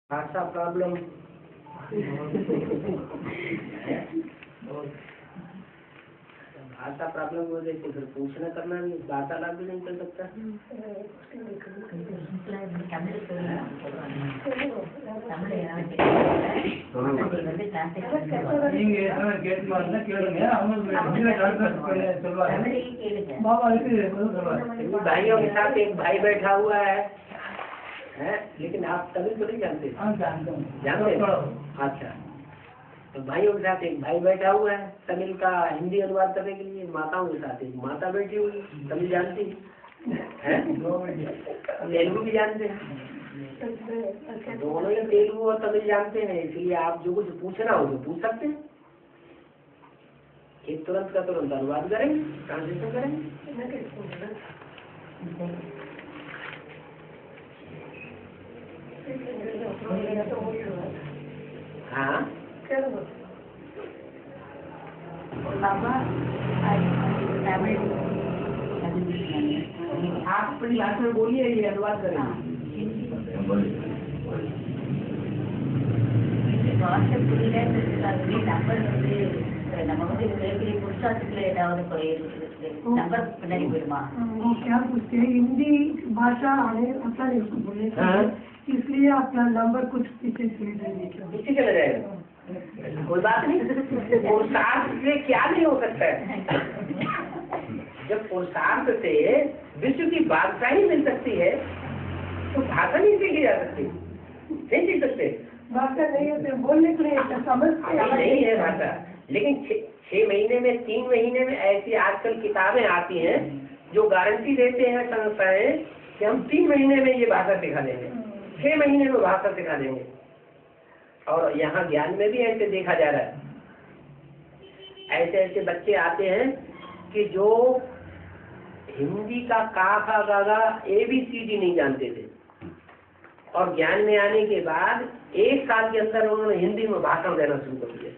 भाषा प्रॉब्लम भाषा प्रॉब्लम हो जाए तो फिर पूछना करना नहीं, वार्तालाप भी नहीं कर सकता। भाइयों के साथ एक भाई बैठा हुआ है, लेकिन आप तमिल तो नहीं जानते? जानते? अच्छा, तो भाइयों के साथ एक भाई बैठा हुआ है तमिल का हिंदी अनुवाद करने के लिए। माताओं के साथ एक माता बैठी हुई तमिल जानती है, तेलुगु भी जानते हैं। दोनों ही तेलुगु और तमिल जानते हैं, इसलिए आप जो कुछ पूछना हो तो पूछ सकते हैं। एक तुरंत का तुरंत अनुवाद करेंगे, ट्रांसलेशन करेंगे। हाँ, आप अपनी भाषा में बोलिए, ये अनुवाद करेंगे। क्या पूछते हैं हिंदी भाषा आने अपना इसको बोलने के इसलिए अपना नंबर कुछ पीछे चला जाएगा, कोई बात नहीं। पुरुषार्थ से क्या नहीं हो सकता है। जब पुरुषार्थ से विश्व की बादशाही मिल सकती है तो भाषा नहीं सीखी जा सकती, नहीं सीख सकते। भाषा नहीं है बोलने के लिए समझते नहीं है भाषा, लेकिन 6 महीने में 3 महीने में ऐसी आजकल किताबें आती हैं जो गारंटी देते हैं संस्थाएं कि हम 3 महीने में ये भाषा सिखा देंगे, 6 महीने में भाषा सिखा देंगे। और यहाँ ज्ञान में भी ऐसे देखा जा रहा है, ऐसे ऐसे बच्चे आते हैं कि जो हिंदी का का खा गा गा ABCD नहीं जानते थे, और ज्ञान में आने के बाद 1 साल के अंदर उन्होंने हिंदी में भाषण देना शुरू कर दिया।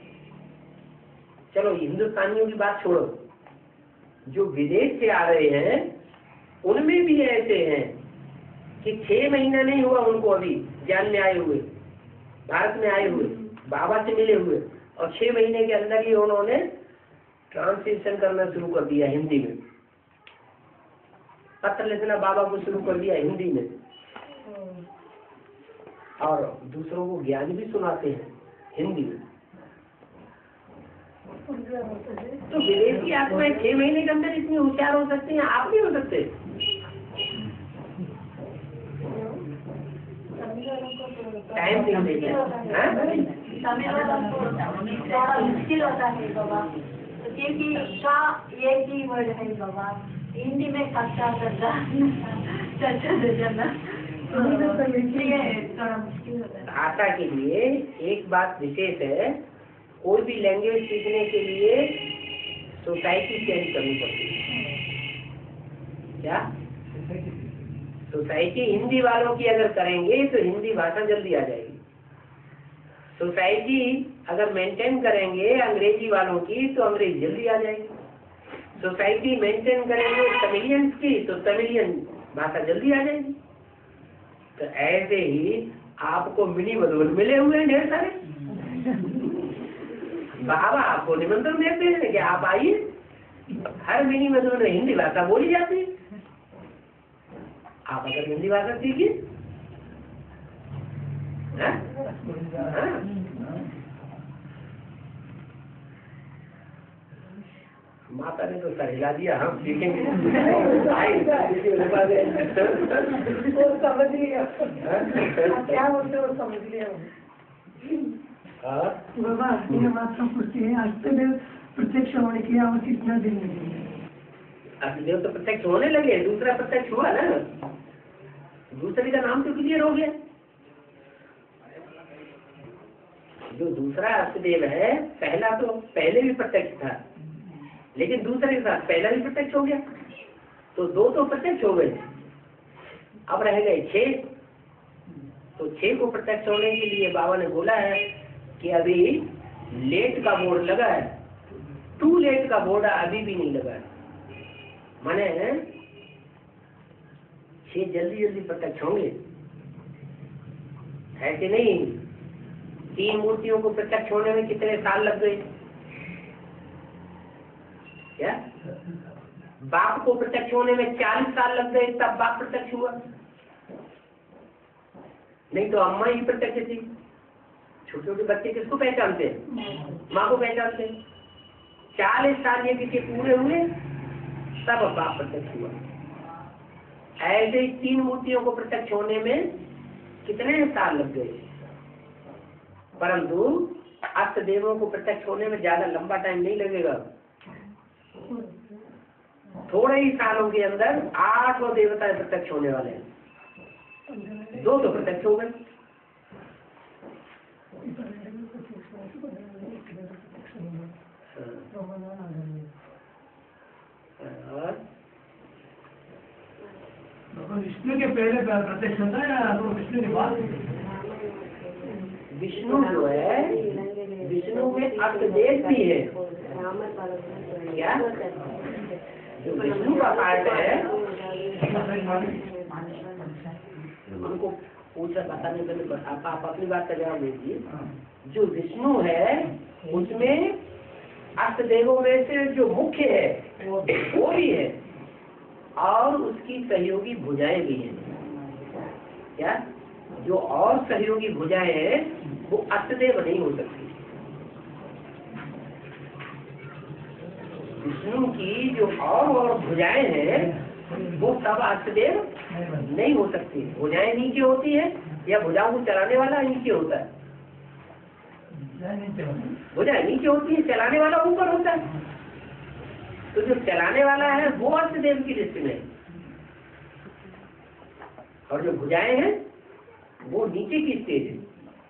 चलो हिंदुस्तानियों की बात छोड़ो, जो विदेश से आ रहे हैं उनमें भी ऐसे हैं कि 6 महीना नहीं हुआ उनको अभी ज्ञान में आए हुए, भारत में आए हुए, बाबा से मिले हुए, और 6 महीने के अंदर ही उन्होंने ट्रांसलेशन करना शुरू कर दिया हिंदी में, पत्र लिखना बाबा को शुरू कर दिया हिंदी में, और दूसरों को ज्ञान भी सुनाते हैं हिंदी में। तो विदेशी आत्माएं 6 महीने के अंदर इतनी होशियार हो सकती हैं, आप नहीं हो सकते। टाइम नहीं देगा, थोड़ा मुश्किल होता है बाबा, क्योंकि का एक ही वर्ड है बाबा, हिंदी में कक्षा करना थोड़ा मुश्किल होता है। भाषा के लिए एक बात विशेष है, कोई भी लैंग्वेज सीखने के लिए सोसाइटी चेंज करनी पड़ती है। क्या सोसाइटी हिंदी वालों की अगर करेंगे तो हिंदी भाषा जल्दी आ जाएगी। सोसाइटी अगर मेंटेन करेंगे अंग्रेजी वालों की तो अंग्रेजी जल्दी आ जाएगी। सोसाइटी मेंटेन करेंगे तमिलियंस की तो तमिलियन भाषा जल्दी आ जाएगी। तो ऐसे ही आपको मिनी मधुबन मिले हुए हैं ढेर सारे। बाबा आपको निमंत्रण देते हैं कि आप आइए, हर मिनी मधुबन में हिंदी भाषा बोली जाती है, आप अगर हिंदी भाषा सीखिए। माता ने तो सर हिला दिया, हम सीखेंगे। वो समझ लिया क्या होते वो समझ लिया बाबा। ये बात तो पूछती है, अष्टदेव प्रत्यक्ष होने के लिए और कितना दिन लगेगा? अष्टदेव तो प्रत्यक्ष होने लगे, दूसरा प्रत्यक्ष हुआ ना, दूसरे का नाम तो क्लियर हो गया। जो दूसरा अष्टदेव है, पहला तो पहले भी प्रत्यक्ष था, लेकिन दूसरे के साथ पहला भी प्रत्यक्ष हो गया, तो 2 तो प्रत्यक्ष हो गए, अब रह गए 6। तो 6 को प्रत्यक्ष होने के लिए बाबा ने बोला है कि अभी लेट का बोर्ड लगा है, टू लेट का बोर्ड अभी भी नहीं लगा है, माने 6 जल्दी जल्दी प्रत्यक्ष होंगे। ऐसे नहीं, 3 मूर्तियों को प्रत्यक्ष होने में कितने साल लग गए? क्या बाप को प्रत्यक्ष होने में 40 साल लग गए, तब बाप प्रत्यक्ष हुआ। नहीं तो अम्मा ही प्रत्यक्ष थी। छोटे छोटे बच्चे किसको पहचानते हैं? माँ को पहचानते हैं। 40 साल ये किसी पूरे हुए तब बाप प्रत्यक्ष हुआ। ऐसे ही 3 मूर्तियों को प्रत्यक्ष होने में कितने साल लग गए, परंतु अष्ट देवों को प्रत्यक्ष होने में ज्यादा लंबा टाइम नहीं लगेगा। थोड़े ही सालों के अंदर 8 देवता प्रत्यक्ष होने वाले हैं। 2 तो प्रत्यक्ष हो गए। विष्णु के पहले प्रत्यक्ष होता है या तो विष्णु के बाद? विष्णु जो है, विष्णु में अष्टदेव भी है। क्या जो विष्णु का पार्ट है, हमको पूछा पता नहीं, पहले आप अपनी बात का जवाब दीजिए। जो विष्णु है उसमें अष्टदेवों में से जो मुख्य है वो भी है, और उसकी सहयोगी भुजाएं भी हैं। क्या जो और सहयोगी भुजाएं हैं वो अष्टदेव नहीं हो सकती। विष्णु की जो और भुजाएं हैं वो सब अष्टदेव नहीं हो सकती। भुजाएं नीचे होती है या भुजाओं को चलाने वाला नीचे होता है? भुजाएं नीचे होती है, चलाने वाला ऊपर होता है। तो जो चलाने वाला है वो अष्टदेव की दृष्टि में, और जो भुजाएं हैं वो नीचे की स्टेज है।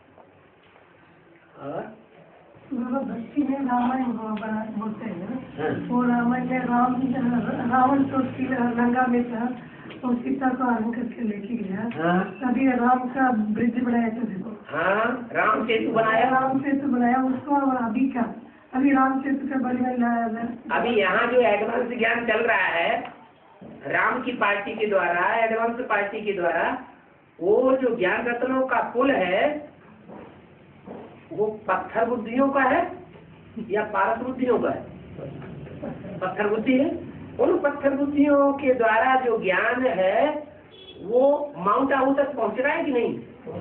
और भक्ति में रामायण बोलते हैं, वो रामायण में रावण तो लंका में था, तो सीता को हरण करके लेके गया। तभी राम का ब्रिज बनाया था, देखो। हाँ, राम सेतु बनाया उसको। और अभी क्या, अभी राम सेतु का बन अभी यहाँ जो एडवांस ज्ञान चल रहा है राम की पार्टी के द्वारा, एडवांस पार्टी के द्वारा, वो जो ज्ञान रत्नों का पुल है वो पत्थर बुद्धियों का है या पारस बुद्धियों का है? पत्थर बुद्धि है। उन पत्थर बुद्धियों के द्वारा जो ज्ञान है वो माउंट आबू तक पहुंच रहा है कि नहीं?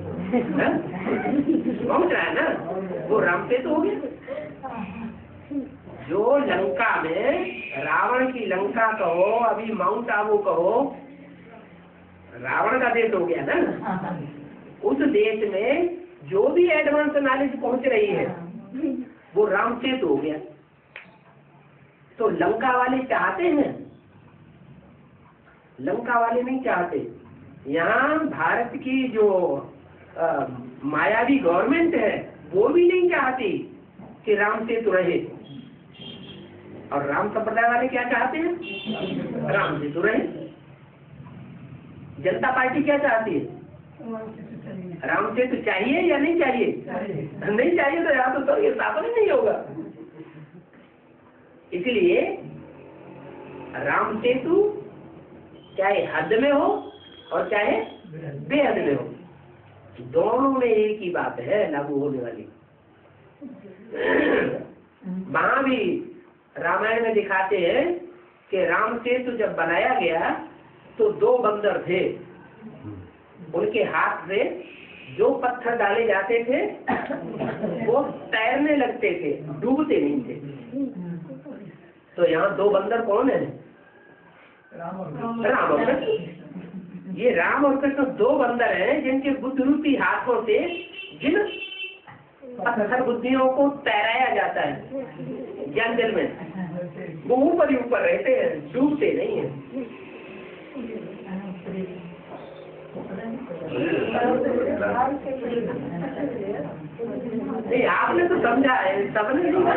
पहुंच रहा है ना, वो राम सेतु हो गया। जो लंका में रावण की लंका कहो, अभी माउंट आबू कहो, रावण का देश हो गया ना। उस देश में जो भी एडवांस नॉलेज पहुंच रही है वो राम सेतु हो गया। तो लंका वाले चाहते हैं? लंका वाले नहीं चाहते। यहाँ भारत की जो मायावी गवर्नमेंट है वो भी नहीं चाहती कि राम सेतु रहे। और राम संप्रदाय वाले क्या चाहते हैं? राम सेतु रहे। जनता पार्टी क्या चाहती है? राम सेतु चाहिए या नहीं चाहिए? नहीं चाहिए तो यहाँ तो ये स्थापना ही नहीं होगा। इसलिए राम सेतु चाहे हद में हो और चाहे बेहद में हो, दोनों में एक ही बात है लागू होने वाली। वहां भी रामायण में दिखाते हैं कि राम सेतु जब बनाया गया तो 2 बंदर थे, उनके हाथ से जो पत्थर डाले जाते थे वो तैरने लगते थे, डूबते नहीं थे। तो यहाँ 2 बंदर कौन है? राम और कृष्ण। ये राम और कृष्ण 2 बंदर हैं जिनके बुद्ध रूपी हाथों से जिन पत्थर बुद्धियों को तैराया जाता है जंगल में, वो ऊपर ही ऊपर रहते हैं, डूबते नहीं है। नहीं, आपने तो समझा है, सबने नहीं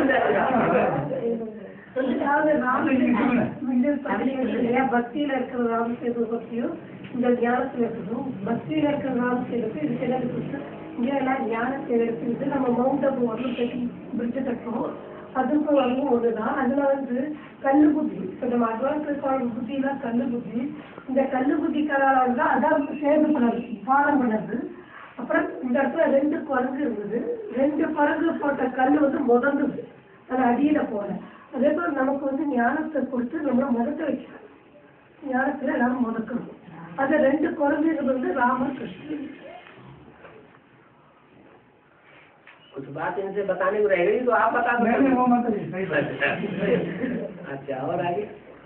समझा। ಭಕ್ತಿ ಇರಬೇಕು ರಾಮ ಸೇತು ಗೊತ್ತಿಯೋ இந்த ஞானத்தில் இருக்கணும். பக்தி இருக்கிற ராம் சேதுக்கு இதுக்கு என்ன இருக்கு? இங்கே எல்லாம் ஞானத்தில் இருக்குது. நம்ம மவுண்ட் அபு வந்து பிரிட்ஜ் கட்டணும், அதுக்கும் வந்து ஒண்ணுதான். அதுல வந்து கல்லு புத்தி, இப்போ நம்ம அட்வான்ஸ் புத்தினா கல்லு புத்தி. இந்த கல்லு புத்திக்காரால தான் அதான் சேது பண்ணது, பாடம் பண்ணது. அப்புறம் இந்த இடத்துல 2 குரங்கு இருந்தது. 2 குரங்கு போட்ட கல் வந்து முதந்தது, அது அடியில போல. அதே போல நமக்கு வந்து ஞானத்தை கொடுத்து நம்மள முதக்க வைக்கிறாங்க. ஞானத்துல எல்லாரும் முதக்கணும். அது 2 குரங்குகள் வந்து ராமர் கிருஷ்ணன். कुछ बात इनसे बताने को रह गई तो आप बता दो। अच्छा, और आगे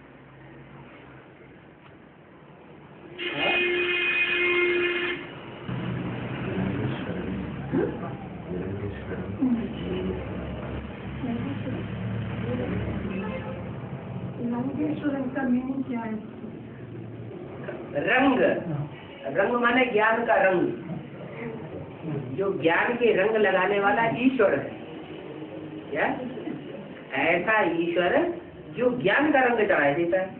लंकेश्वरन का मीनिंग क्या है? रंग, रंग माने ज्ञान का रंग। जो ज्ञान के रंग लगाने वाला ईश्वर है। क्या? ऐसा ईश्वर जो ज्ञान का रंग चढ़ा देता है।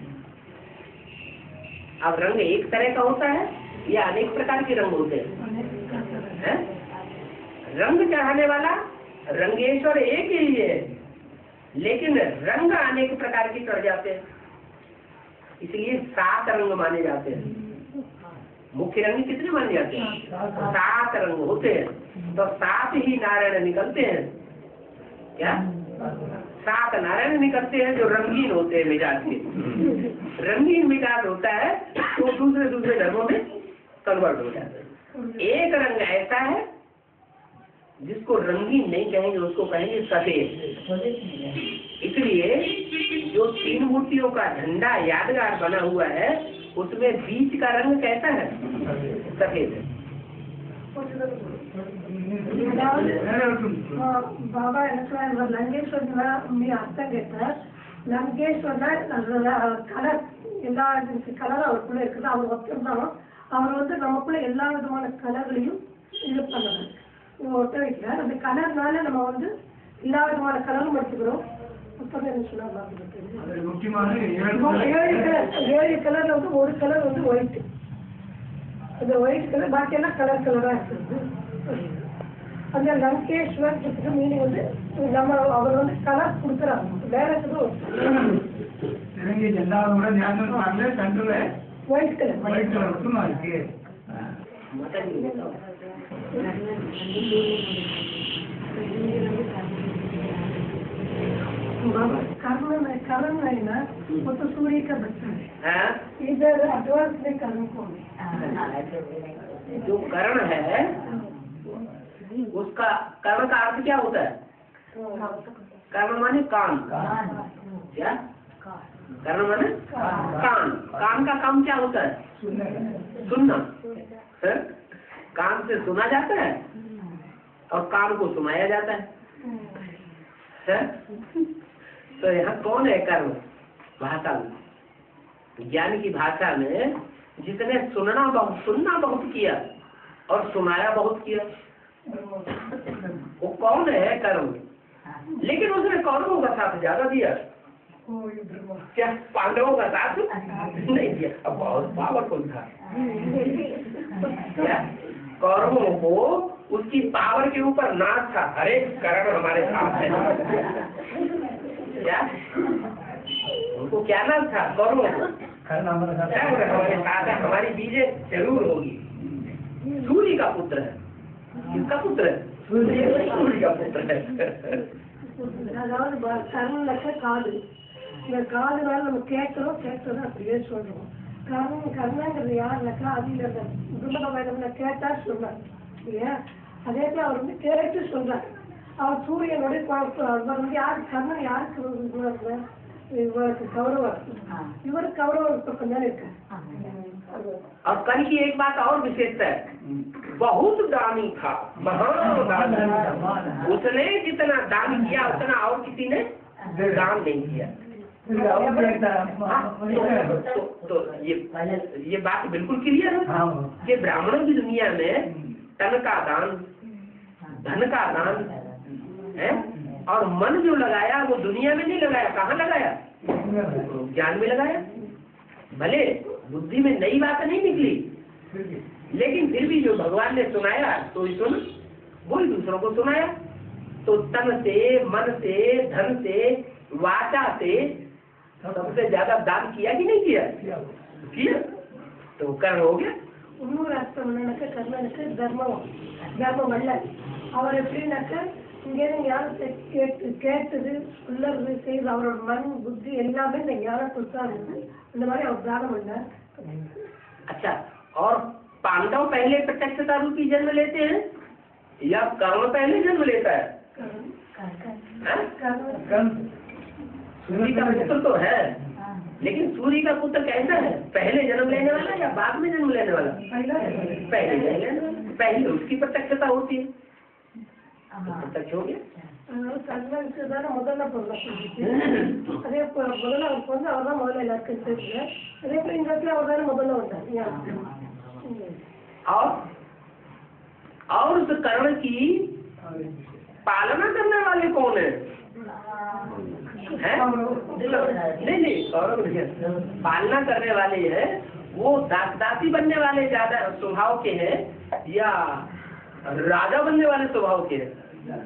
अब रंग एक तरह का होता है या अनेक प्रकार के रंग होते हैं? रंग चढ़ाने वाला रंगेश्वर एक ही है, लेकिन रंग अनेक प्रकार के चढ़ जाते हैं। इसलिए 7 रंग माने जाते हैं। मुख्य रंग कितने माने जाते हैं? 7 रंग होते हैं। तो 7 ही नारायण निकलते हैं। क्या? 7 नारायण निकलते हैं जो रंगीन होते हैं मिजाज के। रंगीन मिजाज होता है तो दूसरे दूसरे धर्मों में कन्वर्ट हो जाते हैं। एक रंग ऐसा है जिसको रंगीन नहीं कहेंगे, उसको कहेंगे सफेद। इसलिए जो 3 मूर्तियों का झंडा यादगार बना हुआ है, उसमें बीच का रंग कैसा है? सफेद है। बाबा लंकेश्वर मी अर्थம் கேட்டார். லங்கேஸ்வரனா கலர், எல்லா கலர் அவருக்குள்ள இருக்குது. அவர் ஒருத்தர் அவர் வந்து நமக்குள்ள எல்லா விதமான கலர்களையும் இது பண்ணுறாரு, ஒட்ட வைக்கிறார். அந்த கலர்னால நம்ம வந்து எல்லா விதமான கலரும் எடுத்துக்கிறோம். முக்கியமான 7 கலர்ல வந்து ஒரு கலர் வந்து ஒயிட். அந்த ஒயிட் கலர் பாக்கி எல்லாம் கலரா இருக்குது. அந்த லங்கேஸ்வர் மீனிங் வந்து நம்ம அவர் வந்து கலர் கொடுக்குறாங்க. வேற எல்லாரோட ஞானம் சென்டர்ல ஒயிட் கலர் மட்டுமா இருக்கு. करण है ना, वो तो सूर्य का बच्चा है। इधर एडवांस में करण कौन है? जो करण है उसका कर्ण का अर्थ क्या होता है? कर्ण माने कान। क्या? कर्ण माने कान। कान का काम क्या होता है? सुनना। कान से सुना जाता है और कान को सुनाया जाता है। तो यहाँ कौन है कर्ण? भाषा में, ज्ञान की भाषा में जिसने सुनना बहुत किया और सुनाया बहुत किया, वो कौन है कर्ण? लेकिन उसने कौरवों का साथ ज्यादा दिया। क्या पांडवों का साथ नहीं दिया? अब बहुत पावरफुल था। क्या कौरवों को उसकी पावर के ऊपर नाच था, अरे कर्ण हमारे साथ है। क्या उनको क्या नाच था? कौरवों को हमारे साथ है, हमारी बीजे जरूर होगी। सूर्य का पुत्र है। किसका पुत्र है? सूर्य का पुत्र है। அதாவது கர்ணனுக்கு காது, இந்த காதுனால நம்ம கேட்கிறோம் அப்படியே சொல்றோம். கர்ணங்கிறது யாருனாக்கா, அது இந்த துர்லப கேட்டா சொல்றாரு இல்லையா? அதே போல அவர் வந்து கேட்டு சொல்றாரு. அவர் சூரியனுடைய அவர் வந்து யாரு? கர்ணன் யாருக்கு இவருக்கு கௌரவர், இவருக்கு கௌரவர் பக்கம் தானே இருக்கு. और कल की एक बात और विशेषता है, बहुत दानी था, महान दानी। उसने जितना दान किया उतना और किसी ने दान नहीं किया। तो ये बात बिल्कुल क्लियर है कि ब्राह्मणों की दुनिया में तन का दान, धन का दान है, और मन जो लगाया वो दुनिया में नहीं लगाया। कहाँ लगाया? ज्ञान में लगाया। भले बुद्धि में नई बात नहीं निकली, लेकिन फिर भी जो भगवान ने सुनाया तो ही सुन, वो ही दूसरों को सुनाया। तो तन से, मन से, धन से, वाचा से सबसे ज्यादा दान किया कि नहीं किया? किया। तो कर्म हो गया। இன்னொரு அர்த்தம் என்னன்னாக்க கர்ணனுக்கு தர்மம் வல்லல். அவர் எப்படின்னாக்க இங்கேருந்து ஞானத்தை கேட்டது உள்ளது செய்து அவரோட மண் புத்தி எல்லாமே இந்த ஞானத்துக்கு தான் இருந்து அந்த மாதிரி அவர் தானம் பண்ணார். अच्छा, और पांडव पहले प्रत्यक्षता रूपी जन्म लेते हैं या कर्म पहले जन्म लेता है? सूर्य का पुत्र तो है, लेकिन सूर्य का पुत्र कैसा है? पहले जन्म लेने वाला या बाद में जन्म लेने वाला? पहले जन्म लेने वाला, पहले उसकी प्रत्यक्षता होती है, प्रत्यक्ष हो गया. கர்ணனுக்கு தானே முதல்ல பிறந்துச்சு. அதே முதல்ல அவருக்கு வந்து அவர் தான் முதல்ல எல்லாருக்கும் தெரியுது. அதே போல இந்த இடத்துல அவர் தானே முதல்ல வந்தார். और उस कर्म की पालना करने वाले कौन है? नहीं कौरव नहीं, पालना करने वाले हैं वो दासी बनने वाले ज्यादा स्वभाव के हैं या राजा बनने वाले स्वभाव के हैं?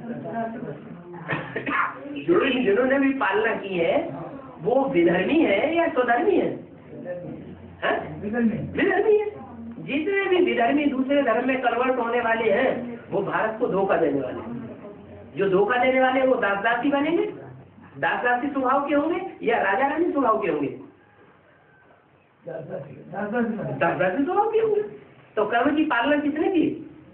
जिन्होंने भी पालना की है वो विधर्मी है या स्वधर्मी है? विधर्मी है. जितने भी विधर्मी दूसरे धर्म में कन्वर्ट होने वाले हैं वो भारत को धोखा देने वाले हैं. जो धोखा देने वाले हैं वो दासी बनेंगे, दासी स्वभाव के होंगे या राजा रानी स्वभाव के होंगे? दासी स्वभाव के होंगे. तो कर्म की पालना किसने की?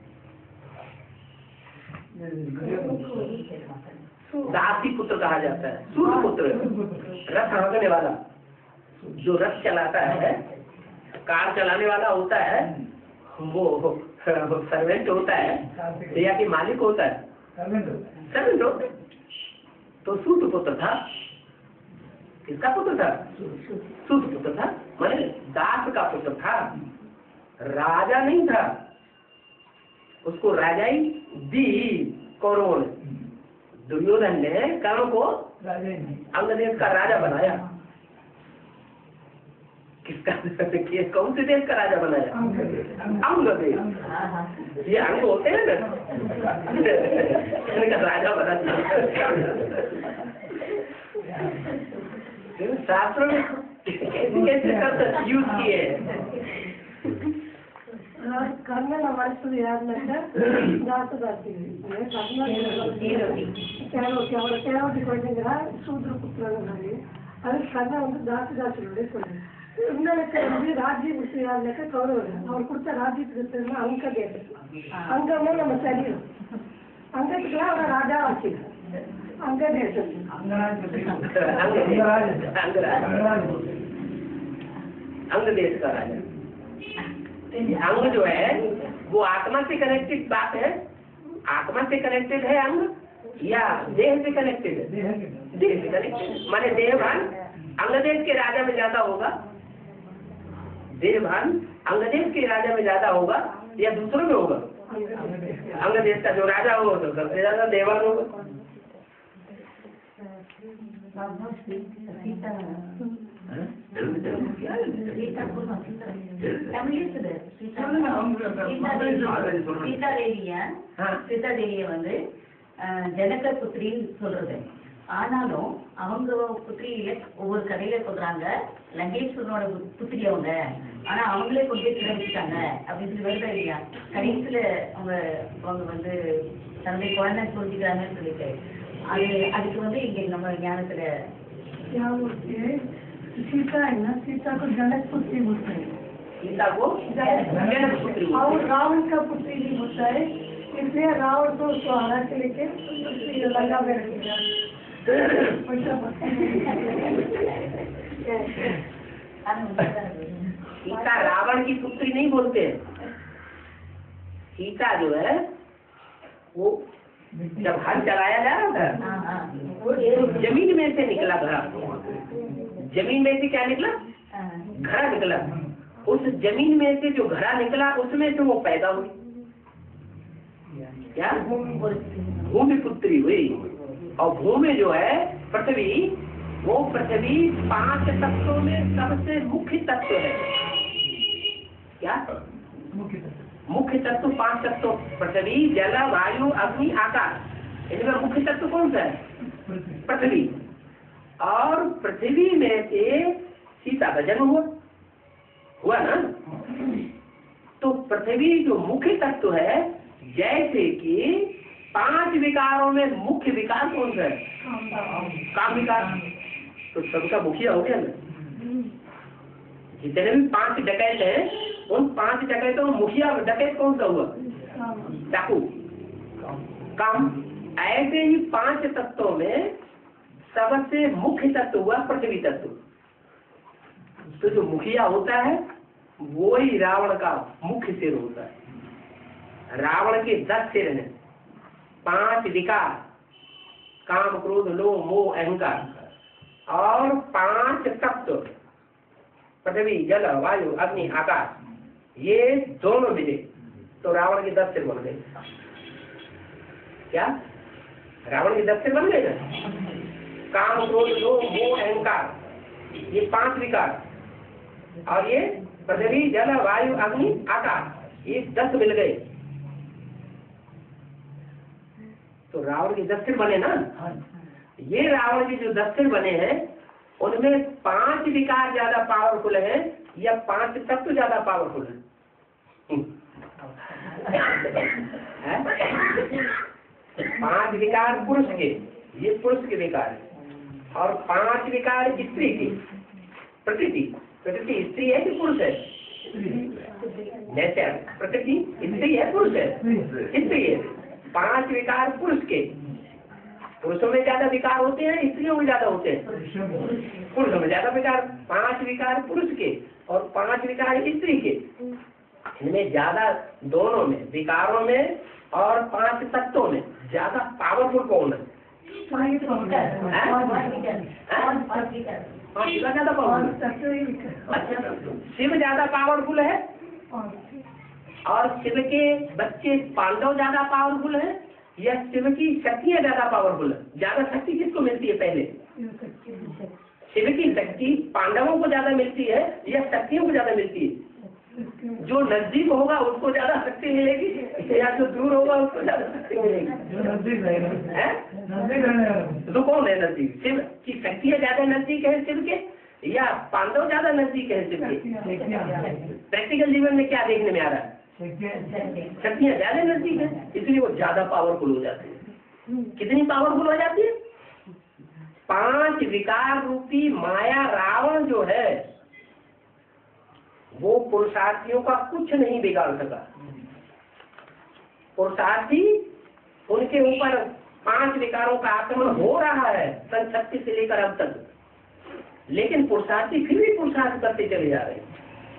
दासी पुत्र कहा जाता है. सूर्य पुत्र, रथ हाँकने वाला, जो रथ चलाता है, कार चलाने वाला होता है, वो सर्वेंट होता है या कि मालिक होता है? सर्वेंट होता है. तो सूर्य पुत्र था. किसका पुत्र था? सूर्य पुत्र था, माने दास का पुत्र था, राजा नहीं था. उसको राजाई दी कौरवों ने. दुर्योधन ने कर्ण को अंग देश का राजा बनाया. किसका? कौन से देश का राजा बनाया? अंग देश. ये अंग होते हैं ना, इनका राजा बना दिया. शास्त्रों में कैसे शब्द यूज किए हैं. கர்ணன் வாழ்த்தது யாருன்னாக்க தாசதாசி. அவரோட சேவதி குழந்தைங்களா சூத்ர புத்திரங்க. அதுக்கு கர்ணன் வந்து தாசதாசியோட சொல்லுங்க. இன்னொருக்கு வந்து ராஜ்யம் யாருனாக்க கௌரவர். அவர் கொடுத்த ராஜ்யத்துக்கு அங்க தேசம். அங்கமே நம்ம சரீரம். அங்கத்துக்குலாம் அவர் ராஜா வச்சுக்கலாம். अंग देश का राजा. अंग जो है वो आत्मा से कनेक्टेड बात है. आत्मा से कनेक्टेड है अंग या देह से कनेक्टेड है? देह से कनेक्टेड. माने देहभान अंगदेश के राजा में ज्यादा होगा, देहभान अंगदेश के राजा में ज्यादा होगा या दूसरों में होगा? अंगदेश का जो राजा होगा तो सबसे ज्यादा देहभान होगा. सीता தேவிய வந்து ஜனக புத்திரின்னு சொல்றது. ஆனாலும் அவங்க புத்திரியில ஒவ்வொரு கதையில சொல்றாங்க லங்கேஸ்வரனோட புத்திரி அவங்க, ஆனா அவங்களே கொண்டு போய் திறந்துட்டாங்க அப்படின்னு சொல்லி வருதா இல்லையா? கடைசியில அவங்க வந்து தன்னுடைய குழந்தை சொல்லிக்கிறாங்கன்னு சொல்லிட்டு அதுக்கு வந்து இங்க நம்ம ஞானத்துல सीता है ना, सीता को जनक पुत्री बोलते हैं. सीता को जनक पुत्री और रावण का पुत्री भी होता है. इसलिए रावण को सुहारा के लेके लंका में रख दिया. सीता रावण की पुत्री नहीं बोलते हैं. सीता जो है वो जब हल चलाया जा रहा था जमीन में से निकला घड़ा. जमीन में से क्या निकला? घड़ा निकला. उस जमीन में से जो घड़ा निकला उसमें से वो पैदा हुई. क्या? भूमि पुत्री हुई. और भूमि जो है पृथ्वी, वो पृथ्वी 5 तत्वों में सबसे मुख्य तत्व है. क्या मुख्य तत्व? 5 तत्व पृथ्वी, जल, वायु, अग्नि, आकाश. इनमें मुख्य तत्व कौन सा है? पृथ्वी. और पृथ्वी में से सीता का जन्म हुआ ना. तो पृथ्वी जो मुख्य तत्व है, जैसे कि 5 विकारों में मुख्य विकार कौन सा है? काम विकार। तो सबका मुखिया हो गया ना। जितने भी 5 डकैत हैं, उन 5 डकैतों में मुखिया डकैत कौन सा हुआ? चाकू, काम। ऐसे ही 5 तत्वों में सबसे मुख्य तत्व हुआ पृथ्वी तत्व। तो जो मुखिया होता है वो ही रावण का मुख्य सिर होता है। रावण के 10 सिर हैं, 5 विकार, काम क्रोध लोभ मोह अहंकार, और 5 तत्व, पृथ्वी जल वायु अग्नि आकाश, ये दोनों मिले तो रावण के 10 सिर बन गए। क्या रावण के 10 सिर बन गए ना? काम क्रोध लोभ मोह अहंकार, ये 5 विकार, और ये पृथ्वी जल वायु अग्नि आकाश, ये 10 मिल गए तो रावण के 10 सिर बने ना। ये रावण के जो 10 सिर बने हैं, उनमें 5 विकार ज्यादा पावरफुल है या 5 तत्व ज्यादा पावरफुल है? 5 विकार पुरुष के, ये पुरुष के विकार है, और 5 विकार स्त्री के। प्रकृति स्त्री है कि पुरुष है? जैसे प्रकृति स्त्री है पुरुष है? स्त्री है। 5 विकार पुरुष के। पुरुषों में ज्यादा विकार होते हैं, स्त्रियों में ज्यादा होते हैं? पुरुषों में ज्यादा विकार। 5 विकार पुरुष के और 5 विकार स्त्री के। इनमें ज्यादा, दोनों में, विकारों में और 5 तत्वों में ज्यादा पावरफुल कौन है? 5 ज्यादा पावरफुल। अच्छा, शिव ज्यादा पावरफुल है और शिव के बच्चे पांडव ज्यादा पावरफुल है या शिव की शक्तियाँ ज्यादा पावरफुल है? ज्यादा शक्ति किसको मिलती है पहले? शिव की शक्ति पांडवों को ज्यादा मिलती है या शक्तियों को ज्यादा मिलती है? जो नजदीक होगा उसको ज्यादा शक्ति मिलेगी या जो दूर होगा उसको ज्यादा शक्ति मिलेगी? तो कौन है नजदीक? शिव की शक्तियाँ ज्यादा नजदीक है शिव के या पांडव ज्यादा नजदीक है शिव के? प्रैक्टिकल जीवन में क्या देखने में आ रहा है? शक्तियाँ ज्यादा नजदीक है, इसलिए वो ज्यादा पावरफुल हो जाती है। कितनी पावरफुल हो जाती है? 5 विकार रूपी माया रावण जो है वो पुरुषार्थियों का कुछ नहीं बिगाड़ सका। पुरुषार्थी, उनके ऊपर 5 विकारों का आक्रमण हो रहा है सन 36 से लेकर अब तक, लेकिन पुरुषार्थी फिर भी पुरुषार्थ करते चले जा रहे हैं।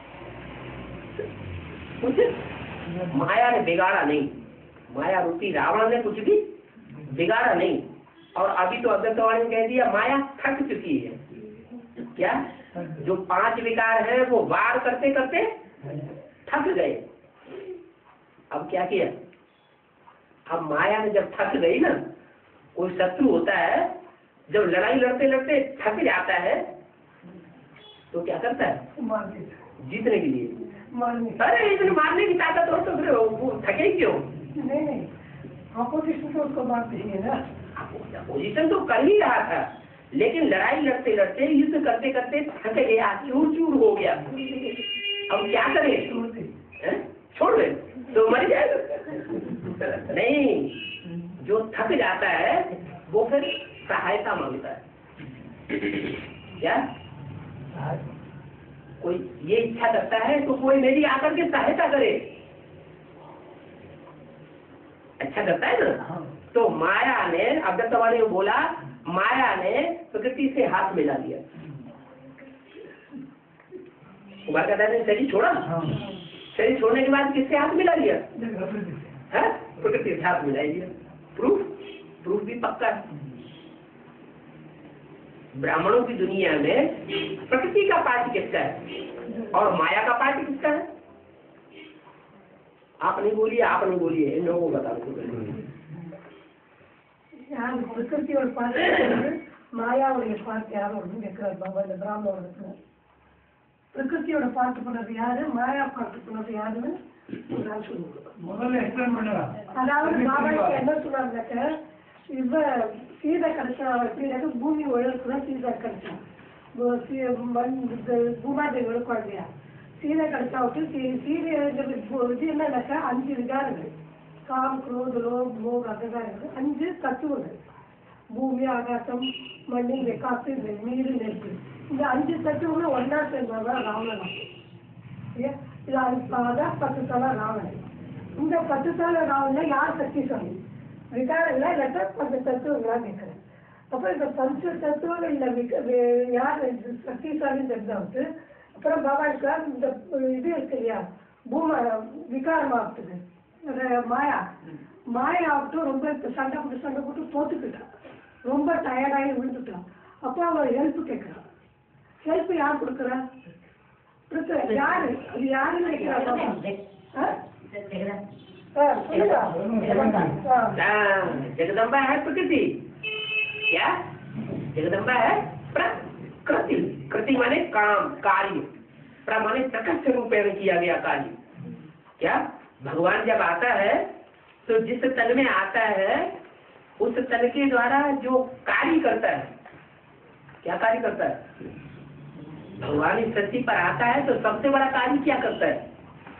कुछ माया ने बिगाड़ा नहीं, माया रूपी रावण ने कुछ भी बिगाड़ा नहीं। और अभी तो अद्वैतवाणी ने कह दिया माया थक चुकी है। क्या? जो 5 विकार है वो वार करते करते थक गए। अब क्या किया? अब माया ने जब थक गई ना, कोई शत्रु होता है जब लड़ाई लड़ते लड़ते थक जाता है तो क्या करता है? जीतने के लिए अरे इतने मारने की ताकत हो तो फिर वो थके क्यों? नहीं, ऑपोजिशन तो उसको बात नहीं है ना। अपोजिशन तो कर ही रहा था, लेकिन लड़ाई लड़ते लड़ते युद्ध करते करते थक गया, चूर चूर हो गया। अब क्या करे? छोड़ दे तो मर जाएगा। नहीं, जो थक जाता है वो फिर सहायता मांगता है। क्या? कोई ये इच्छा करता है तो कोई मेरी आकर के सहायता करे, अच्छा करता है ना। तो माया ने, अद्वैतवाणी ने बोला, माया ने प्रकृति से हाथ मिला दिया। कुमार का ने शरीर छोड़ा, शरीर छोड़ने के बाद किससे हाथ मिला लिया? प्रकृति से हाथ मिला दिया। प्रूफ भी पक्का है। ब्राह्मणों की दुनिया में प्रकृति का पार्ट किसका है और माया का पार्ट किसका है? आप नहीं बोलिए, आप नहीं बोलिए, इन लोगों को बता दो। प्रकृति और पार्ट, माया और पार्ट यार ब्राह्मण பிரகிருதியோட பாட்டு பண்ணது யாரு, மாயா பாட்டு பண்ணது யாருன்னு முதல்ல எக்ஸ்பிளைன் பண்ணுங்க. அதாவது பாபா என்ன சொன்னாங்க, இவ சீதை கிடைச்சா சீதைக்கு பூமி உழவுக்குதான் சீதை கிடைச்சா, பூமாதேவி உழக்கம் இல்லையா, சீதை கிடைச்சா விட்டு சீதை இது என்னன்னாக்கா 5 விகாரங்கள். காம், குரோத, லோப், மோக, அகங்காரங்கள் 5 தத்துவங்கள். பூமி, ஆகாசம், மண்ணில் காத்து, நீர், நெருப்பு. இந்த 5 தத்துவங்களும் ஒன்னா சேர்ந்ததான் ராவணன். இது அதான் 10 தலை ராவணன். இந்த 10 தலை ராவணன் யார் சக்திசாலி? விகாரங்களா இல்லாட்டா 10 தத்துவங்களா கேட்கிறேன். அப்ப இந்த 5 தத்துவங்கள் யார் சக்திசாலின்னு தெரிஞ்சாவது. அப்புறம் பாபாவுக்கு இந்த இது இருக்கு இல்லையா, விகாரமாகட்டுது மாயா ஆகட்டும். ரொம்ப சண்டை போட்டு தோத்துக்கிட்டான், ரொம்ப டயர்டாகி விழுந்துட்டான். அப்போ அவன் ஹெல்ப் கேட்கிறான். ஹெல்ப் யார் கொடுக்குறா? யாரு அது யாருன்னு நினைக்கிறா? जगदम्बा है प्रकृति। क्या जगदम्बा है? प्रकृति। कृति माने काम, कार्य। प्र माने प्रकट रूपेण किया गया कार्य। क्या भगवान जब आता है तो जिस तन में आता है उस तन के द्वारा जो कार्य करता है, क्या कार्य करता है? भगवान इस धरती पर आता है तो सबसे बड़ा कार्य क्या करता है?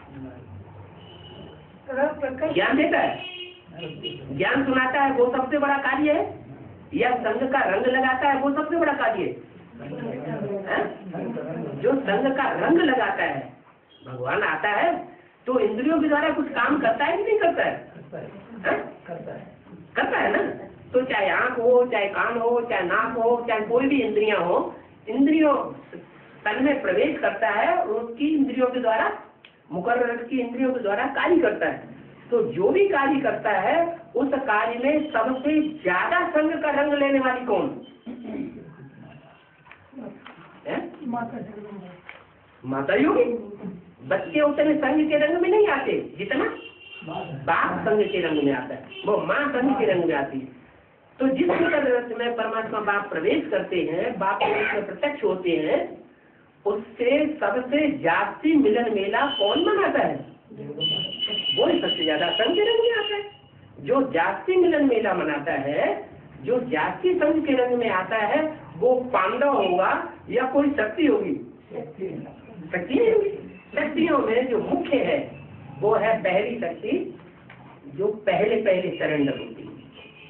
ज्ञान देता है, ज्ञान सुनाता है, वो सबसे बड़ा कार्य है। या संघ का रंग लगाता है, वो सबसे बड़ा कार्य है। जो संघ का रंग लगाता है, भगवान आता है तो इंद्रियों के द्वारा कुछ काम करता है कि नहीं करता है? करता है ना। तो चाहे आंख हो, चाहे कान हो, चाहे नाक हो, चाहे कोई भी इंद्रियां हो, इंद्रियों तन में प्रवेश करता है और उसकी इंद्रियों के द्वारा, मुकर्रर की इंद्रियों के द्वारा कार्य करता है। तो जो भी कार्य करता है उस कार्य में सबसे ज्यादा संघ का रंग लेने वाली कौन है? माता योगी। बच्चे उतने संघ के रंग में नहीं आते जितना बाप संघ के रंग में आता है, वो माँ संघ के रंग में आती है। तो जिस प्रकार में परमात्मा बाप प्रवेश करते हैं, बाप में प्रत्यक्ष होते हैं, उससे सबसे जास्ती मिलन मेला कौन मनाता है? वो सबसे ज्यादा संघ के रंग में आता है। जो जास्ती मिलन मेला मनाता है, जो जास्ती संघ के रंग में आता है, वो पांडव होगा या कोई शक्ति होगी? शक्ति नहीं होगी। शक्तियों में जो मुख्य है वो है पहली शक्ति, जो पहले सरेंडर होती है।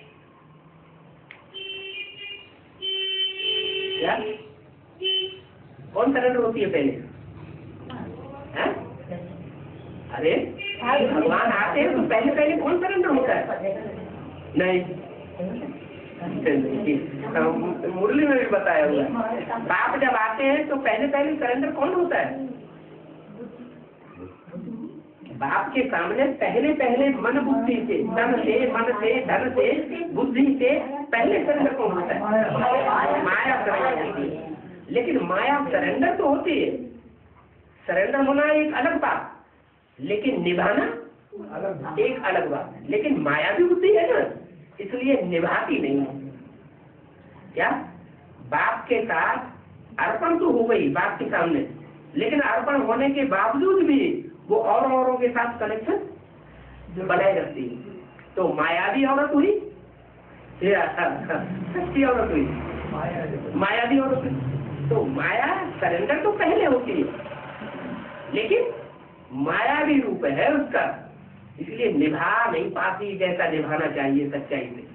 क्या कौन सरेंडर होती है पहले? है? अरे भगवान आते हैं तो पहले कौन सरेंडर होता है? नहीं, मुरली में भी बताया हुआ है। बाप जब आते हैं तो पहले सरेंडर कौन होता है? बाप के सामने पहले मन बुद्धि से, तन से, मन से, धन से, बुद्धि से पहले सरेंडर कौन होता है? माया सरेंडर होती है। लेकिन माया सरेंडर तो होती है, सरेंडर होना एक अलग बात, लेकिन निभाना एक अलग बात। लेकिन माया भी बुद्धि है ना, इसलिए निभाती नहीं है। क्या बाप के साथ अर्पण तो हो गई बाप के सामने, लेकिन अर्पण होने के बावजूद भी वो औरों के साथ कनेक्शन बनाए रखती है। तो माया भी औरत हुई, शक्ति औरत हुई, माया भी औरत हुई। तो माया सरेंडर तो पहले होती है, लेकिन माया भी रूप है उसका, इसलिए निभा नहीं पाती जैसा निभाना चाहिए सच्चाई से,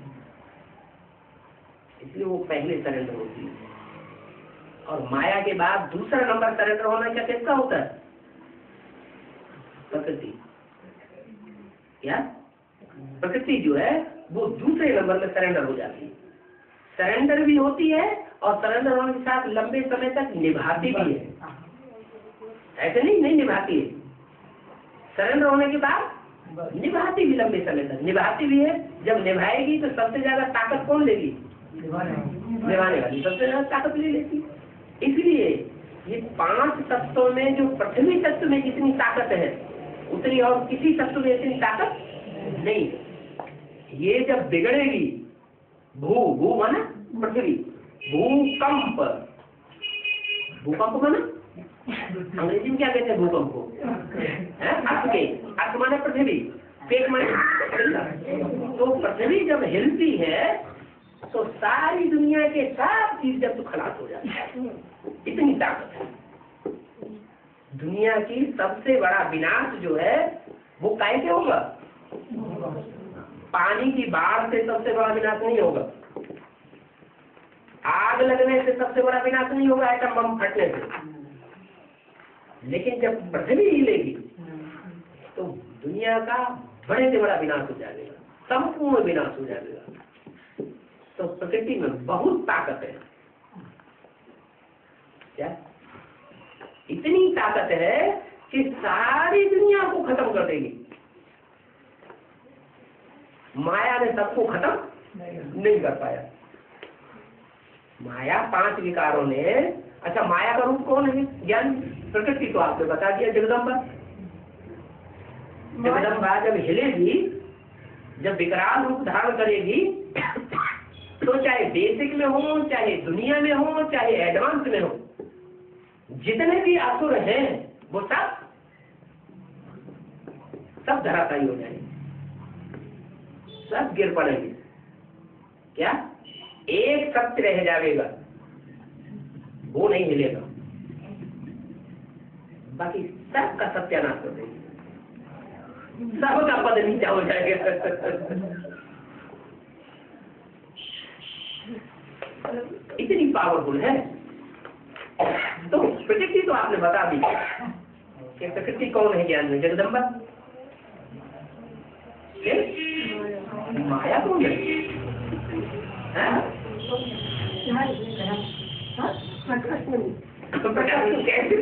इसलिए वो पहले सरेंडर होती है। और माया के बाद दूसरा नंबर सरेंडर होना क्या किसका होता है? प्रकृति। क्या प्रकृति जो है वो दूसरे नंबर में सरेंडर हो जाती है। सरेंडर भी होती है और सरेंडर होने के साथ लंबे समय तक निभाती भी है। ऐसे नहीं निभाती है, सरेंडर होने के बाद निभाती भी लंबे समय तक, निभाती भी है। जब निभाएगी तो सबसे ज्यादा ताकत कौन लेगी? निभाने वाली सबसे ज्यादा ताकत ले लेती। इसलिए ये 5 तत्वों में जो पृथ्वी तत्व में जितनी ताकत है उतनी और किसी तत्व में इतनी ताकत नहीं। ये जब बिगड़ेगी, भू माना पृथ्वी, भूकंप माना अंग्रेजी में क्या कहते हैं भूकंप को? अर्थ माना पृथ्वी, पेट माना। तो पृथ्वी जब हिलती है तो सारी दुनिया के सब चीज जब तो खलास हो जाती है, इतनी ताकत है। दुनिया की सबसे बड़ा विनाश जो है वो कैसे होगा? पानी की बाढ़ से सबसे बड़ा विनाश नहीं होगा, आग लगने से सबसे बड़ा विनाश नहीं होगा, एटम बम फटने से। लेकिन जब पृथ्वी हिलेगी तो दुनिया का बड़े से बड़ा विनाश हो जाएगा, संपूर्ण विनाश हो जाएगा। तो प्रकृति में बहुत ताकत है। क्या? इतनी ताकत है कि सारी दुनिया को खत्म कर देगी। माया ने सबको खत्म नहीं कर पाया। माया 5 विकारों ने, अच्छा माया का रूप कौन है? ज्ञान प्रकृति तो आपने बता दिया, जगदम्बा। जगदम्बा जब हिलेगी, जब विकराल रूप धारण करेगी, तो चाहे बेसिक में हो, चाहे दुनिया में हो, चाहे एडवांस में हो, जितने भी असुर हैं वो सब धराशायी हो जाएंगे, सब गिर पड़ेंगे। क्या? एक सत्य रह जाएगा, वो नहीं हिलेगा, बाकी सबका सत्यानाश कर देंगे, सबका पद नीचा हो जाएगा। इतनी पावरफुल है। तो प्रकृति तो आपने बता दी कि प्रकृति कौन है ज्ञान में? जगदम्बा। माया कौन है? तो प्रकाश कैसे?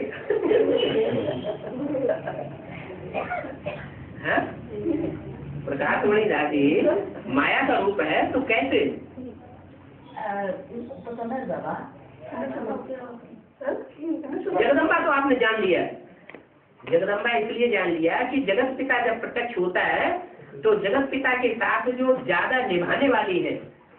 प्रकाश बड़ी दादी माया का रूप है, तो कैसे? जगदम्बा तो आपने जान लिया। जगदम्बा इसलिए जान लिया कि जगत पिता जब प्रत्यक्ष होता है तो जगत पिता के साथ जो ज्यादा निभाने वाली है,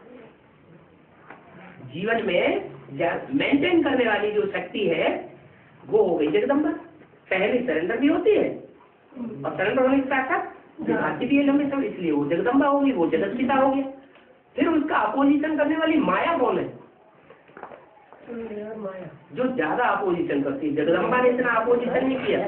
जीवन में मेंटेन करने वाली जो शक्ति है, वो हो गई जगदम्बा। पहले सरेंडर भी होती है और सरेंडर होने के साथ साथ दिखाती भी है लंबे समय, इसलिए वो जगदम्बा होगी, वो जगत पिता हो गया। फिर उसका अपोजिशन करने वाली माया कौन है? माया जो ज्यादा अपोजिशन करती है। जगदम्बा ने इतना अपोजिशन नहीं किया।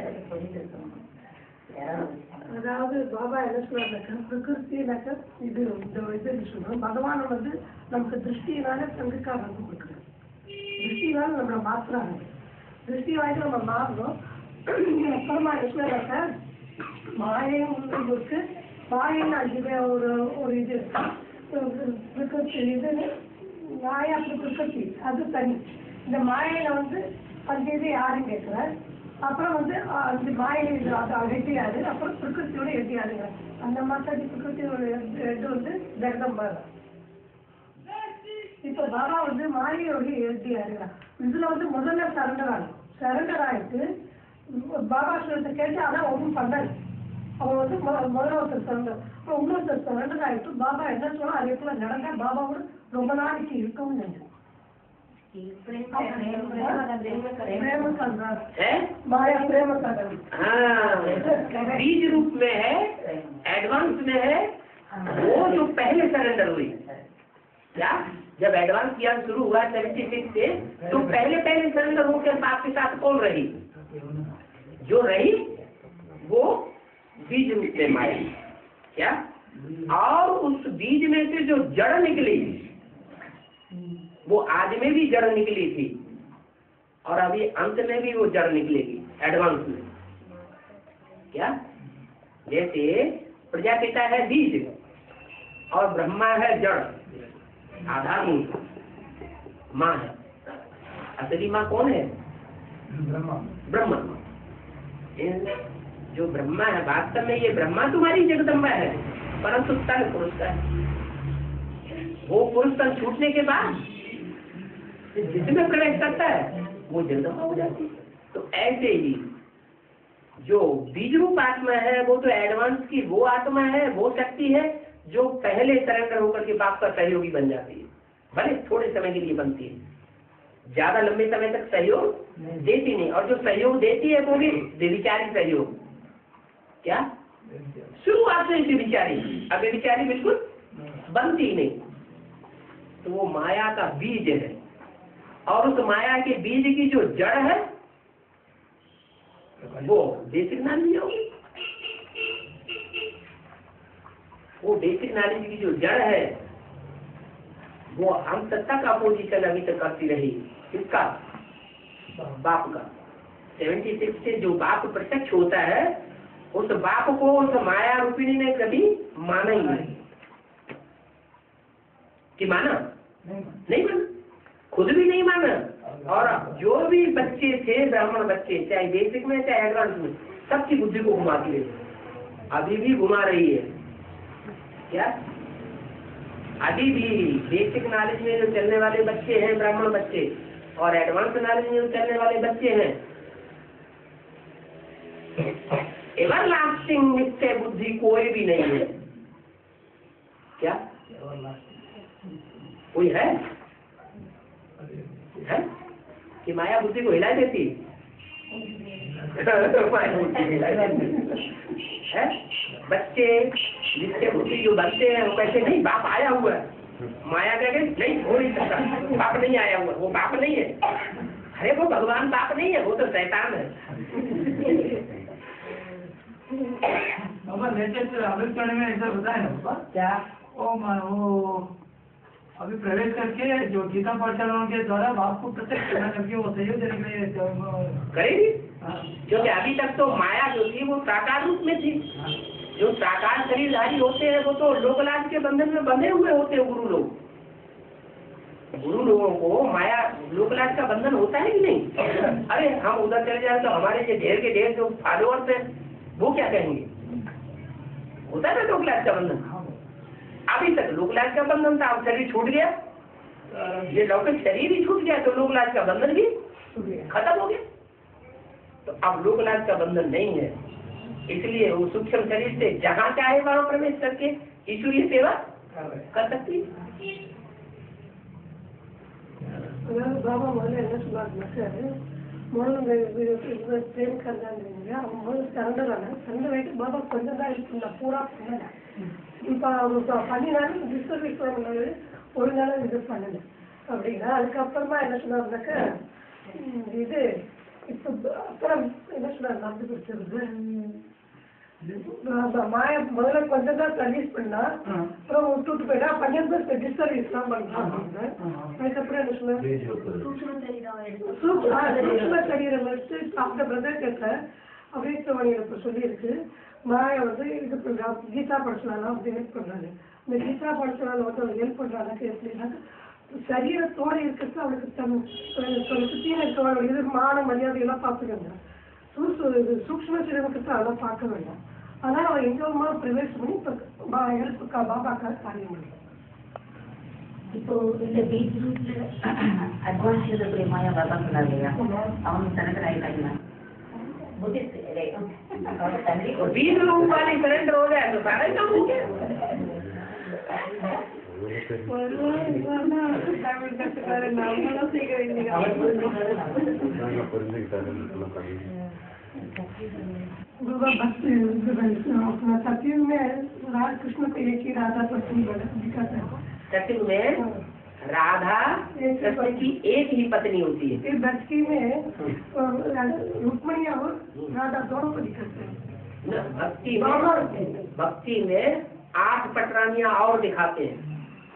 அதாவது பாபா என்ன சொல்றாங்க, பிரகிருத்தினாக்க இது இந்த இது சொல்றோம். பகவான் வந்து நமக்கு திருஷ்டியினால சங்கக்காரங்க கொடுக்குறாங்க, திருஷ்டினால நம்மளை மாத்துறாங்க, திருஷ்டி வாங்கி நம்ம மாறணும். அப்புறமா என்ன சொல்றாங்க, மாயையும் இருக்கு, மாயைன்னு அதுவே ஒரு இது பிரகிருதி, இது மாயா பிரகிருதி, அது தனி. இந்த மாயையில வந்து அந்த இது யாரும் கேட்கல. அப்புறம் வந்து அந்த மாயை எட்டியாது, அப்புறம் பிரகிருத்தியோட எட்டியாதுங்க. அந்த மாதிரி பிரகிருத்தியோட இது வந்து ஜெகதம்பா. இப்ப பாபா வந்து மாயையோட எட்டியாருங்க. இதுல வந்து முதல்ல சரண்டர் ஆயிட்டு பாபா சொல்றத கேட்டு ஆனா ஒன்றும் பண்ணல. அவங்க வந்து முதல்ல ஒருத்தர் சரண்டர், அப்புறம் இன்னொருத்தர் சரண்டர் ஆயிட்டு பாபா என்ன சொன்னா அதே போல நடந்தா பாபாவோட ரொம்ப நாளைக்கு இருக்கவும் நினைச்சேன். माया प्रेम का बीज रूप में है, एडवांस में है, वो जो पहले सरेंडर हुई। क्या? जब एडवांस ज्ञान शुरू हुआ 76 से, तो पहले सरेंडर होकर साथ के साथ कौन रही? जो रही वो बीज रूप में माया। क्या? और उस बीज में से जो जड़ निकली, वो आज में भी जड़ निकली थी और अभी अंत में भी वो जड़ निकलेगी एडवांस में। क्या? जैसे प्रजापिता है बीज और ब्रह्मा है जड़, आधारभूत माँ है। असली माँ कौन है? ब्रह्मा। जो ब्रह्मा है, वास्तव में ये ब्रह्मा तुम्हारी जगदम्बा है, परंतु तन पुरुष का है। वो पुरुष तन छूटने के बाद जिसमें प्रवेश करता है वो जगदम्बा हो जाती है। तो ऐसे ही जो बीज रूप आत्मा है वो तो एडवांस की वो आत्मा है, वो शक्ति है जो पहले सरेंडर होकर के बाप का सहयोगी बन जाती है। भले थोड़े समय के लिए बनती है, ज्यादा लंबे समय तक सहयोग देती नहीं, और जो सहयोग देती है वो भी व्यभिचारी सहयोग। क्या? शुरुआत से व्यभिचारी, अब व्यभिचारी बिल्कुल बनती ही नहीं। तो वो माया का बीज है, और उस माया के बीज की जो जड़ है वो बेसिक नॉलेज होगी। वो बेसिक नॉलेज की जो जड़ है वो हम सत्ता का अपोजिशन अभी तक करती रही। किसका? बाप का। 76 से जो बाप प्रत्यक्ष होता है उस बाप को उस माया रूपिणी ने कभी माना ही नहीं। कि माना? नहीं माना, खुद भी नहीं माना। और जो भी बच्चे थे ब्राह्मण बच्चे, चाहे बेसिक में चाहे एडवांस में, सबकी बुद्धि को घुमाती है, अभी भी घुमा रही है। क्या? अभी भी बेसिक नॉलेज में जो चलने वाले बच्चे हैं ब्राह्मण बच्चे, और एडवांस नॉलेज में जो चलने वाले बच्चे हैं, एवर लास्टिंग नित्य बुद्धि कोई भी नहीं है। क्या कोई है कि माया बुद्धि को हिला देती माया बुद्धि हिला देती है। बच्चे नित्य बुद्धि जो बनते हैं वो कहते नहीं बाप आया हुआ है, माया कह गई नहीं हो नहीं सकता, बाप नहीं आया हुआ, वो बाप नहीं है। अरे वो भगवान बाप नहीं है, वो तो शैतान है। बाबा लेटेस्ट आविष्करण में ऐसा होता है ना बाबा, क्या? वो अभी प्रवेश करके जो गीता पाठशालाओं के द्वारा बाप को प्रत्यक्ष करना करके वो सहयोग देने के लिए करेगी। क्योंकि अभी तक तो माया जो थी वो साकार रूप में थी। जो साकार शरीरधारी होते हैं वो तो लोकलाज के बंधन में बंधे हुए होते हैं। गुरु लोग, गुरु लोगों को माया लोकलाज का बंधन होता है कि नहीं? अरे हम उधर चले जाए तो हमारे जो ढेर के ढेर जो फॉलोअर्स हैं वो क्या कहेंगे? होता है ना लोकलाज का बंधन। अभी तक लोकलाज का बंधन था, अब शरीर छूट गया, ये लौकिक शरीर ही छूट गया तो लोकलाज का बंधन भी खत्म हो गया। तो अब लोकलाज का बंधन नहीं है, इसलिए वो सूक्ष्म शरीर से जहाँ चाहे वहाँ प्रवेश करके ईश्वरीय सेवा कर सकती है। बाबा ಮೊದಲು ಎಲ್ಲ ಸುಧಾರಿಸ್ತಾರೆ ಮೊದಲು ಪ್ರೇಮ್ ಕರ್ನಾಂದ್ರೆ ಮೊದಲು சரண்டர் ஆகிட்டு பாபா கொஞ்சம் தான் இருக்குல்ல பூரா பண்ணல. இப்போ அவங்க பண்ணினாலும் டிஸ்டர்ப் பண்ணது ஒரு நாளும் இது பண்ணல அப்படின்னா அதுக்கப்புறமா என்ன சொன்னாருனாக்கா இது இப்போ அப்புறம் என்ன சொன்னார் நடந்து பிடிச்சிருக்கு மாய முதல்ல கொஞ்சம் தான் சர்வீஸ் பண்ணா அப்புறம் விட்டுட்டு போயிட்டா பஞ்சம் டிஸ்டர்வீஸ் தான் பண்றாங்க. அதுக்கப்புறம் என்ன சொன்னாரு சூக்ஷ்ம சரீரம் வச்சு அந்த பிரதர் கேட்ட அவேசவாணியில இப்போ சொல்லியிருக்கு மாய வந்து இது பண்றா கீதா படிச்சனாலும் வந்து ஹெல்ப் பண்றாங்க. இந்த கீதா படிச்சனால வந்து அவங்க ஹெல்ப் பண்றாங்க எப்படின்னா சரீரத்தோட இருக்கிறது அவளுக்கு சுத்தியில இருக்கவங்க இது மான மரியாதையெல்லாம் பார்த்துக்கங்க. சூக்ஷ்ம சரீரத்துக்கு அதெல்லாம் பார்க்க வேண்டாம். அதனால அவன் எங்கேயுமா பிரவேசம் பண்ணி இப்போ ஹெல்ப்புக்கா பாபாக்காக காரியம் பண்ணுறான். இப்போ இந்த பீட்ரூட்ல அட்வான்ஸ் இருக்கிற மாயா பாபா சொன்னார் இல்லையா, அவங்க சரண்டர் ஆயிட்டாங்க. बीज रूप वाली सरेंडर हो जाए तो सारा काम हो गया। सतयुग में कृष्ण को एक ही राधा पत्नी दिखाता है। सतयुग में राधा कृष्ण की एक ही पत्नी होती है। फिर भक्ति में रुक्मणी और राधा दोनों को दिखाते हैं। भक्ति में 8 पटरानियां और दिखाते हैं।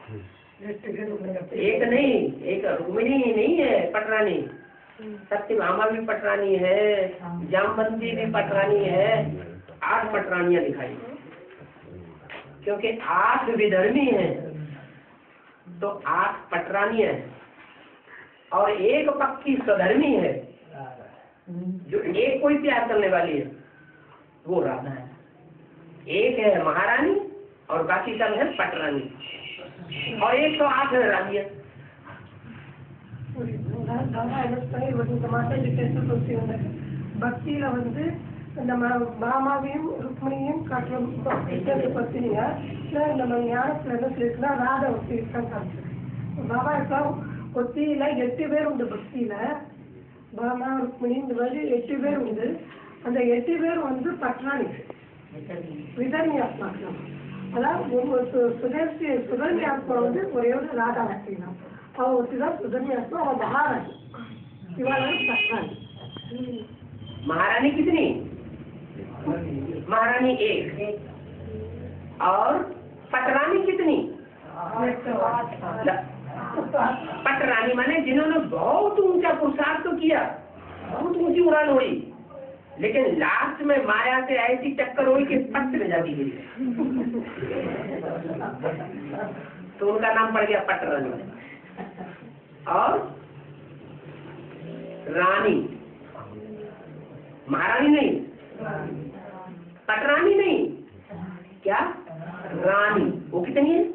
एक नहीं, एक रुक्मिणी नहीं है पटरानी, सत्यभामा भी पटरानी है, जामवंती भी पटरानी है, 8 पटरानियां दिखाई। क्योंकि 8 विधर्मी हैं तो 8 पटरानियां हैं और एक पक्की स्वधर्मी है जो एक कोई प्यार करने वाली है, वो राधा है। एक है महारानी और बाकी सब है पटरानी और 108 है रानियां। பக்தியில வந்து நம்ம பாமாவையும் ருக்மணியும் காட்டுறோம் பத்தினியா நம்ம ஞானத்துல என்ன சொல்லிருக்குன்னா ராதா ஒத்தி இருக்கான்னு காமிச்சிருக்கு. பாபா இருக்கா ஒத்தியில 8 பேர் உண்டு. பக்தியில பாமா ருக்மணி இந்த மாதிரி 8 பேர் உண்டு. அந்த 8 பேர் வந்து பட்ராணி விதர்மி ஆத்மா. அதாவது சுதர்மி ஆத்மா வந்து ஒரே ஒரு ராதா ஆத்மா. அவன் ஒத்தி தான் சுதர்மி ஆத்மா, அவன் மகாராணி, இவாள் பட்ராணி. महारानी कितनी? महारानी एक। और पटरानी कितनी? पटरानी माने जिन्होंने बहुत ऊंचा पुरुषार्थ तो किया, बहुत ऊंची उड़ान हुई, लेकिन लास्ट में माया से ऐसी चक्कर हुई कि पट में जाती गिरी, तो उनका नाम पड़ गया पटरानी। और रानी, महारानी नहीं, पटरानी नहीं, क्या? रानी। वो कितनी है?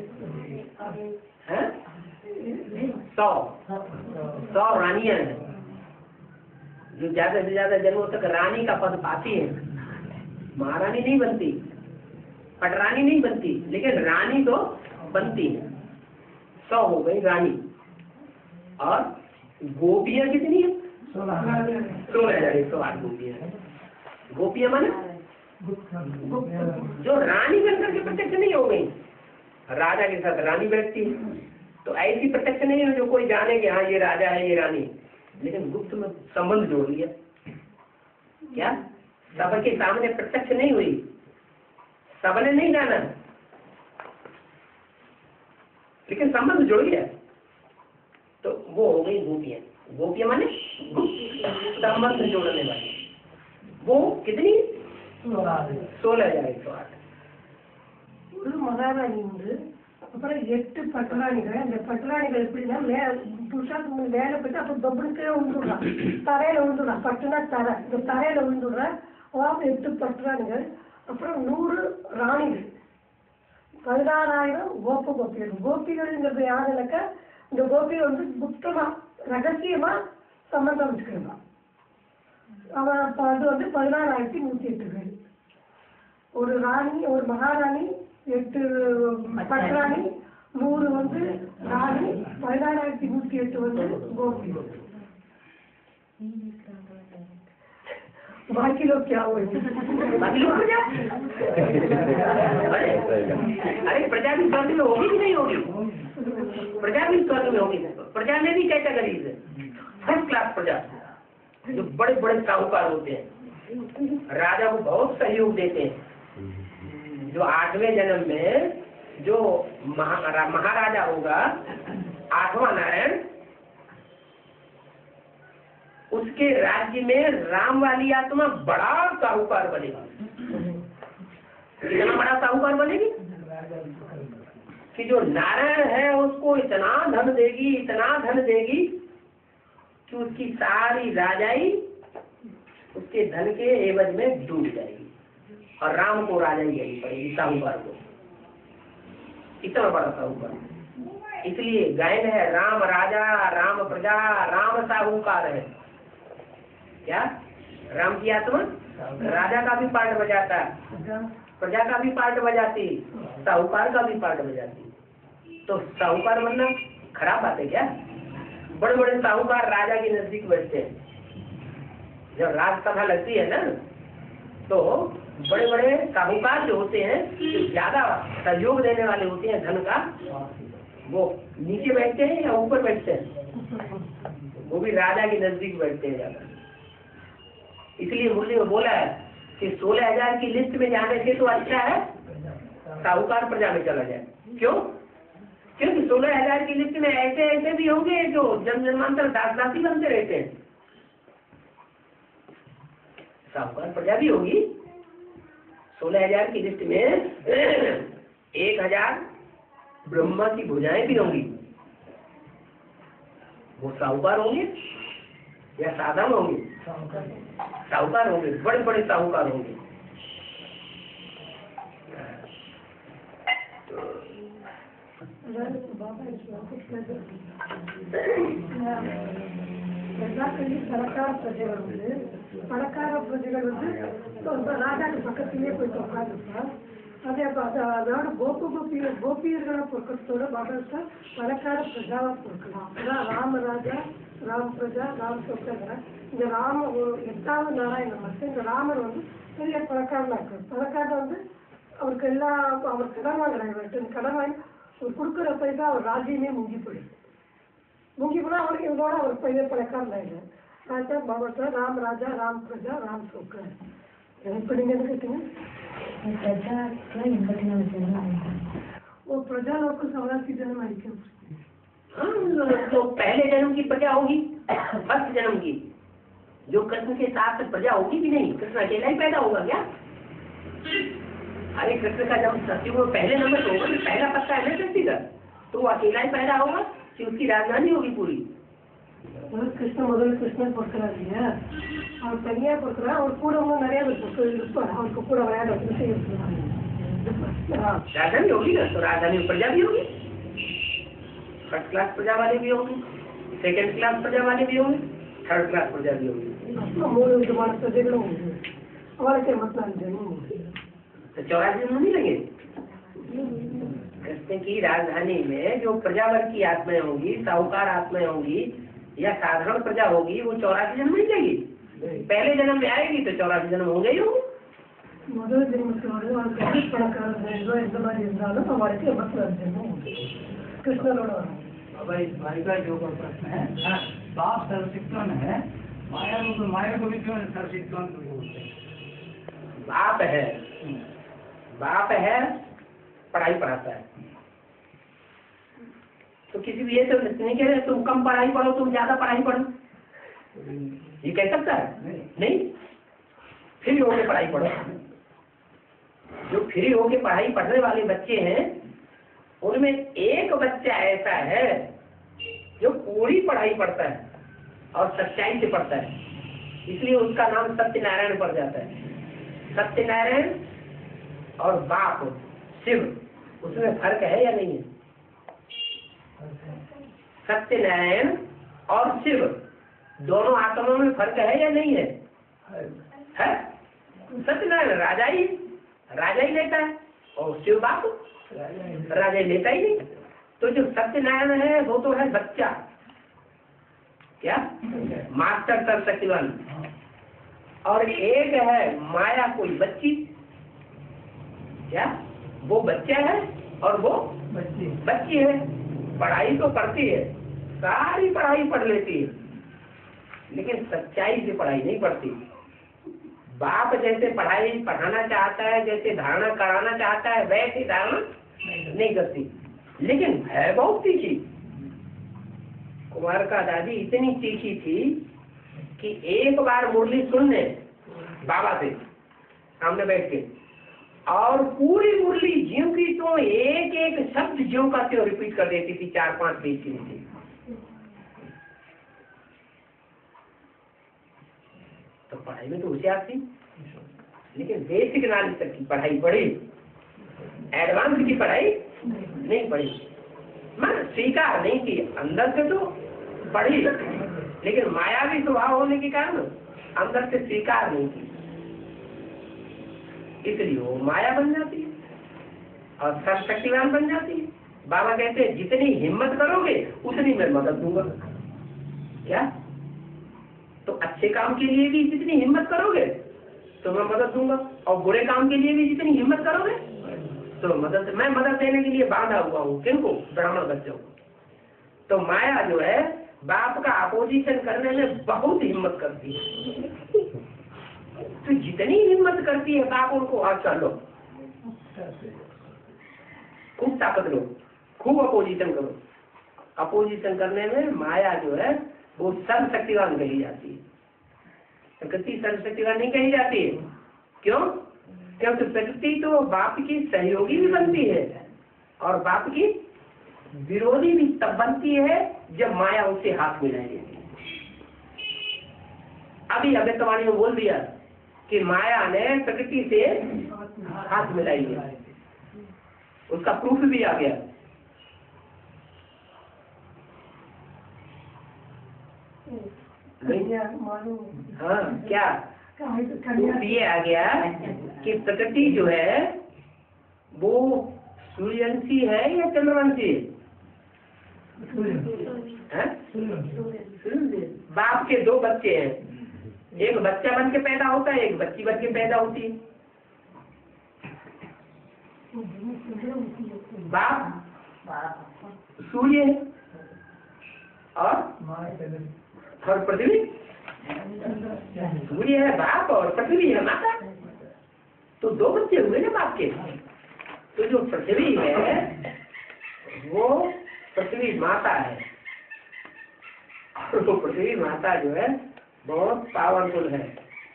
100 रानियां हैं जो ज्यादा से ज्यादा जन्मों तक रानी का पद पाती है। महारानी नहीं बनती, पटरानी नहीं बनती, लेकिन रानी तो बनती है। 100 हो गई रानी। और गोपियां कितनी है? 16,108 गोपियां। गोपियां माने जो रानी बनकर के प्रत्यक्ष नहीं हो गई, राजा के साथ रानी बैठती है, तो ऐसी प्रत्यक्ष नहीं है जो कोई जाने कि हाँ ये राजा है ये रानी, लेकिन गुप्त में संबंध जोड़ लिया। क्या? सबके सामने प्रत्यक्ष नहीं हुई, सबने नहीं जाना, लेकिन संबंध जोड़ लिया, तो वो हो गई गोपियां। गोपियां माने गुप्त संबंध जोड़ने वाली। वो कितनी? 16,108। ஒரு மகாராணி உண்டு, அப்புறம் 8 பட்டராணிகள். அந்த பட்டராணிகள் எப்படின்னா புருஷாக்கு வேலை போயிட்டு அப்போ தொப்புளுக்கே விழுந்துடுறான், தரையில விழுந்துடுறான். பட்டுனா தரை, இந்த தரையில விழுந்துடுறான். அதாவது 8 பட்டராணிகள், அப்புறம் 100 ராணிகள், 16,000 கோபிகள். கோபிகள்ங்கிறது யாருனாக்கா இந்த கோபிகள் வந்து குப்தமா ரகசியமா சம்பந்தம் வச்சுக்கலாம். அவன் அது வந்து 16,108 பேர். ஒரு ராணி, ஒரு மகாராணி, 8 பட்டராணி, 100 வந்து ராணி, 16,108 வந்து गोपी। बाकी लोग क्या हुए? बाकी लोग प्रजा। अरे प्रजा भी स्वर्ग में होगी कि नहीं होगी? प्रजा भी स्वर्ग में होगी। प्रजा में भी कैटेगरीज है। फर्स्ट क्लास प्रजा जो बड़े बड़े साहूकार होते हैं, राजा को बहुत सहयोग देते हैं। जो 8वें जन्म में जो महाराजा होगा, 8वां नारायण, उसके राज्य में राम वाली आत्मा बड़ा साहूकार बनेगी। कितना बड़ा साहूकार बनेगी कि जो नारायण है उसको इतना धन देगी, इतना धन देगी कि उसकी सारी राजाई उसके धन के एवज में डूब जाएगी, और राम को राजाई देनी पड़ेगी साहूकार को। इतना बड़ा साहूकार। इसलिए गायन है, राम राजा, राम प्रजा, राम साहूकार है। क्या? राम की आत्मा राजा का भी पार्ट बजाता, प्रजा का भी पार्ट बजाती, साहूकार का भी पार्ट बजाती। तो साहूकार बनना खराब बात है क्या? बड़े बड़े साहूकार राजा के नजदीक बैठते हैं। जब राजसभा लगती है ना, तो बड़े बड़े साहूकार जो होते हैं, जो ज्यादा सहयोग देने वाले होते हैं धन का, वो नीचे बैठते हैं या ऊपर बैठते हैं? वो भी राजा के नजदीक बैठते हैं ज्यादा। इसलिए मुरली में बोला है कि 16,000 की लिस्ट में जाने से तो अच्छा है साहूकार प्रजा में चला जाए। क्यों? क्योंकि 16,000 की लिस्ट में ऐसे ऐसे भी होंगे जो जन्म जन्मांतर दास-दासी बनते रहते हैं। साहूकार प्रजा भी होगी। 16,000 की लिस्ट में 1,000 ब्रह्मा की भुजाएं भी होंगी। वो साहूकार होंगे या साधारण होंगे? साहूकार होंगे, बड़े बड़े साहूकार होंगे। பணக்கார பிரஜைகள் வந்து ராஜாக்கு பக்கத்திலேயே போய் உட்காந்துருப்பா. அதே அதோட கோபியர்களை பொருட்களோட மகள்கிட்ட பணக்கார பிரஜாவா பொருட்கலாம். அதான் ராமராஜா, ராம் பிரஜா, ராம் சொத்தகர். இந்த ராம 8வது நாராயணன் மட்டும் இந்த ராமர் வந்து பெரிய பணக்காரனா இருக்காரு. பணக்காரன் வந்து அவருக்கு எல்லாம் அவர் கடன் வாங்குறாங்க. கடன் வாங்கி அவர் கொடுக்குற பைசா அவர் ராஜ்யமே முங்கி போயிடுது. முங்கி போனா அவருக்கு இதோட அவர் பெரிய பணக்காரன் ஆயிடுறாரு. राजा भवता राम राजा राम प्रजा राम शोक पढ़ेंगे तो कहते हैं प्रजा का इंपटना जन्म वो प्रजा लोग को सवाल की जन्म आई क्यों? हाँ, तो पहले जन्म की प्रजा होगी, फर्स्ट जन्म की जो कृष्ण के साथ प्रजा होगी भी नहीं, कृष्ण अकेला ही पैदा होगा क्या? अरे कृष्ण का जब सत्युग में पहले नंबर पे होगा, तो पहला पत्ता है ना कृष्ण का, तो वो अकेला ही पैदा होगा कि उसकी राजधानी होगी पूरी? कृष्ण முதல்ல கிருஷ்ணன் பிறக்கிறாரு இல்லையா, அவர் தனியா பிறக்கிறா, அவர் கூட இன்னும் நிறைய பேர் இருப்பார், அவருக்கு கூட விளையாட राजधानी होगी ना, तो राजधानी में प्रजा भी होगी, फर्स्ट क्लास प्रजा वाले भी होंगे, सेकंड क्लास प्रजा वाले भी होंगे, थर्ड क्लास प्रजा भी होगी। मूल विद्यमान प्रजेಗಳು ಅವರಿಗೆ मतलब तो 84 जन्म नहीं लगे? कृष्ण की राजधानी में जो प्रजा वर्ग की आत्माएं होंगी, साहूकार आत्माएं होंगी या साधारण प्रजा होगी, वो 84 जन्म नहीं लेगी। पहले जन्म में आएगी तो 84 जन्म होंगे ही होंगे। முதல் ஜென்மத்தோடு அவருக்கு பணக்காரர்களோ எந்த மாதிரி இருந்தாலும் அவருக்கு 84 ஜென்மம் உண்டு கிருஷ்ணனோட வரும்। अब इस भाई का जो प्रश्न है, बाप सर्वशिक्षण है, माया को भी क्यों सर्वशिक्षण बोलते हैं? बाप है पढ़ाई पढ़ाता है, तो किसी भी ये तो नहीं कह रहे तुम कम पढ़ाई पढ़ो, तुम ज्यादा पढ़ाई पढ़ो, ये कह सकता है? नहीं, फ्री होके पढ़ाई पढ़ो। जो फ्री होके पढ़ाई पढ़ने वाले बच्चे हैं, उनमें एक बच्चा ऐसा है जो पूरी पढ़ाई पढ़ता है और सच्चाई से पढ़ता है, इसलिए उसका नाम सत्यनारायण पड़ जाता है। सत्यनारायण और बाप शिव, उसमें फर्क है या नहीं है? सत्यनारायण और शिव दोनों आत्माओं में फर्क है या नहीं है? है। सत्यनारायण राजा ही लेता है और शिव बाप राजा ही लेता ही नहीं। तो जो सत्यनारायण है वो तो है बच्चा, क्या मास्टर सर्वशक्तिवान, और एक है माया कोई बच्ची, क्या वो बच्चा है और वो बच्ची है। पढ़ाई तो पढ़ती है, सारी पढ़ाई पढ़ लेती है, लेकिन सच्चाई से पढ़ाई नहीं पढ़ती। बाप जैसे पढ़ाई पढ़ाना चाहता है, जैसे धारणा कराना चाहता है, वैसे धारणा नहीं करती, लेकिन है बहुत तीखी। कुमार का दादी इतनी तीखी थी कि एक बार मुरली सुनने बाबा से सामने बैठ के, और पूरी मुरली ज्यों की तो एक एक शब्द ज्यों का त्यों रिपीट कर देती थी 4-5 पेज की नीचे। तो पढ़ाई में तो होशियार थी, लेकिन बेसिक नॉलेज तक की पढ़ाई पढ़ी, एडवांस की पढ़ाई नहीं पढ़ी। मैं स्वीकार नहीं की, अंदर से तो पढ़ी, लेकिन मायावी स्वभाव होने के कारण अंदर से स्वीकार नहीं की, इसलिए वो माया बन जाती है और सर्वशक्तिवान बन जाती है। बाबा कहते हैं जितनी हिम्मत करोगे उतनी मैं मदद दूंगा। क्या? तो अच्छे काम के लिए भी जितनी हिम्मत करोगे तो मैं मदद दूंगा, और बुरे काम के लिए भी जितनी हिम्मत करोगे तो मैं मदद देने के लिए बांधा हुआ हूँ। किनको? ब्राह्मण बच्चों को। तो माया जो है बाप का अपोजिशन करने में बहुत हिम्मत करती है, तो जितनी हिम्मत करती है बाप उनको हाथ चलो, खूब ताकत लो, खूब अपोजिशन करो। अपोजिशन करने में माया जो है वो सर्वशक्तिवान कही जाती है, प्रकृति सर्वशक्तिवान नहीं कही जाती है। क्यों? क्योंकि प्रकृति तो बाप की सहयोगी भी बनती है और बाप की विरोधी भी तब बनती है जब माया उससे हाथ मिलाई देती है। अभी अव्यक्तवाणी में बोल दिया कि माया ने प्रकृति से हाथ मिलाई है, उसका प्रूफ भी आ गया। हाँ, क्या प्रूफ ये आ गया कि प्रकृति जो है वो सूर्यवंशी है या चंद्रवंशी है? बाप के 2 बच्चे हैं, एक बच्चा बन के पैदा होता है, एक बच्ची बन के पैदा होती है। बाप सूर्य है और पृथ्वी सूर्य है बाप और पृथ्वी है माता, तो दो बच्चे हुए ना बाप के। तो जो पृथ्वी है वो पृथ्वी माता है, तो पृथ्वी माता जो है बहुत पावरफुल है।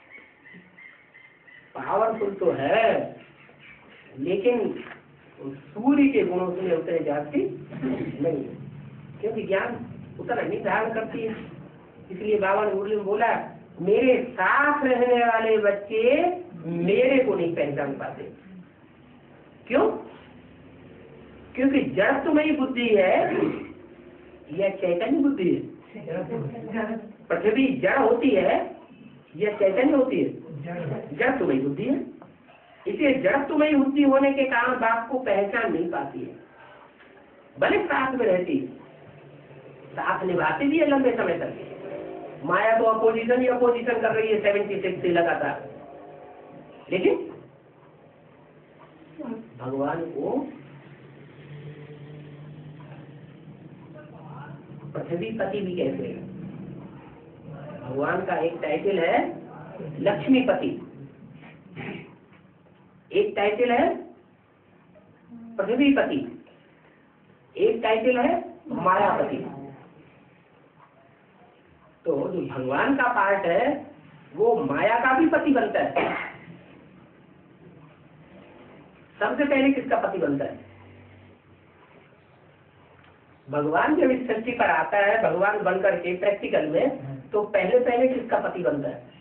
पावरफुल तो है लेकिन सूर्य के गुणों से उतने जाती नहीं, क्योंकि ज्ञान उतना नहीं धारण करती है। इसलिए बाबा ने मुरली में बोला, मेरे साथ रहने वाले बच्चे मेरे को नहीं पहचान पाते। क्यों? क्योंकि जड़ तुम्हें बुद्धि है या चैतन्य बुद्धि है? पृथ्वी जड़ होती है या चैतन्य होती है? जड़ तुम्हें बुद्धि है। इसलिए जड़ तुम्हें बुद्धि होने के कारण बाप को पहचान नहीं पाती है, भले साथ में रहती है, साथ निभाती भी है लंबे समय तक। माया तो अपोजिशन ही अपोजिशन कर रही है 76 से लगातार, लेकिन भगवान को पृथ्वीपति भी कहते हैं। भगवान का एक टाइटल है लक्ष्मीपति, एक टाइटल है पृथ्वीपति, एक टाइटल है मायापति। तो जो भगवान का पार्ट है वो माया का भी पति बनता है। सबसे पहले किसका पति बनता है? भगवान जब इस सृष्टि पर आता है भगवान बनकर के प्रैक्टिकल में, तो पहले पहले किसका पति बनता है?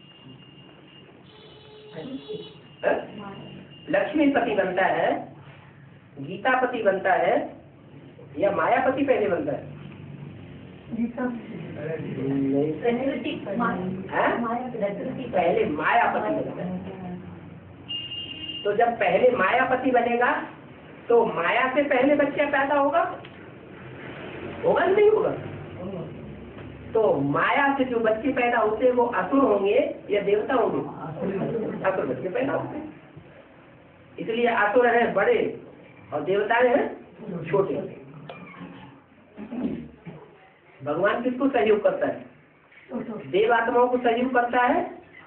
लक्ष्मीपति बनता है, गीतापति बनता है या मायापति पहले बनता है? पहले मायापति बनता है। तो जब पहले मायापति बनेगा तो माया से पहले बच्चा पैदा होगा नहीं होगा? तो माया से जो बच्चे पैदा होते हैं वो असुर होंगे या देवता होंगे? असुर बच्चे पैदा होते हैं। इसलिए असुर है बड़े और देवता हैं छोटे। भगवान किसको सहयोग करता है? देव आत्माओं को सहयोग करता है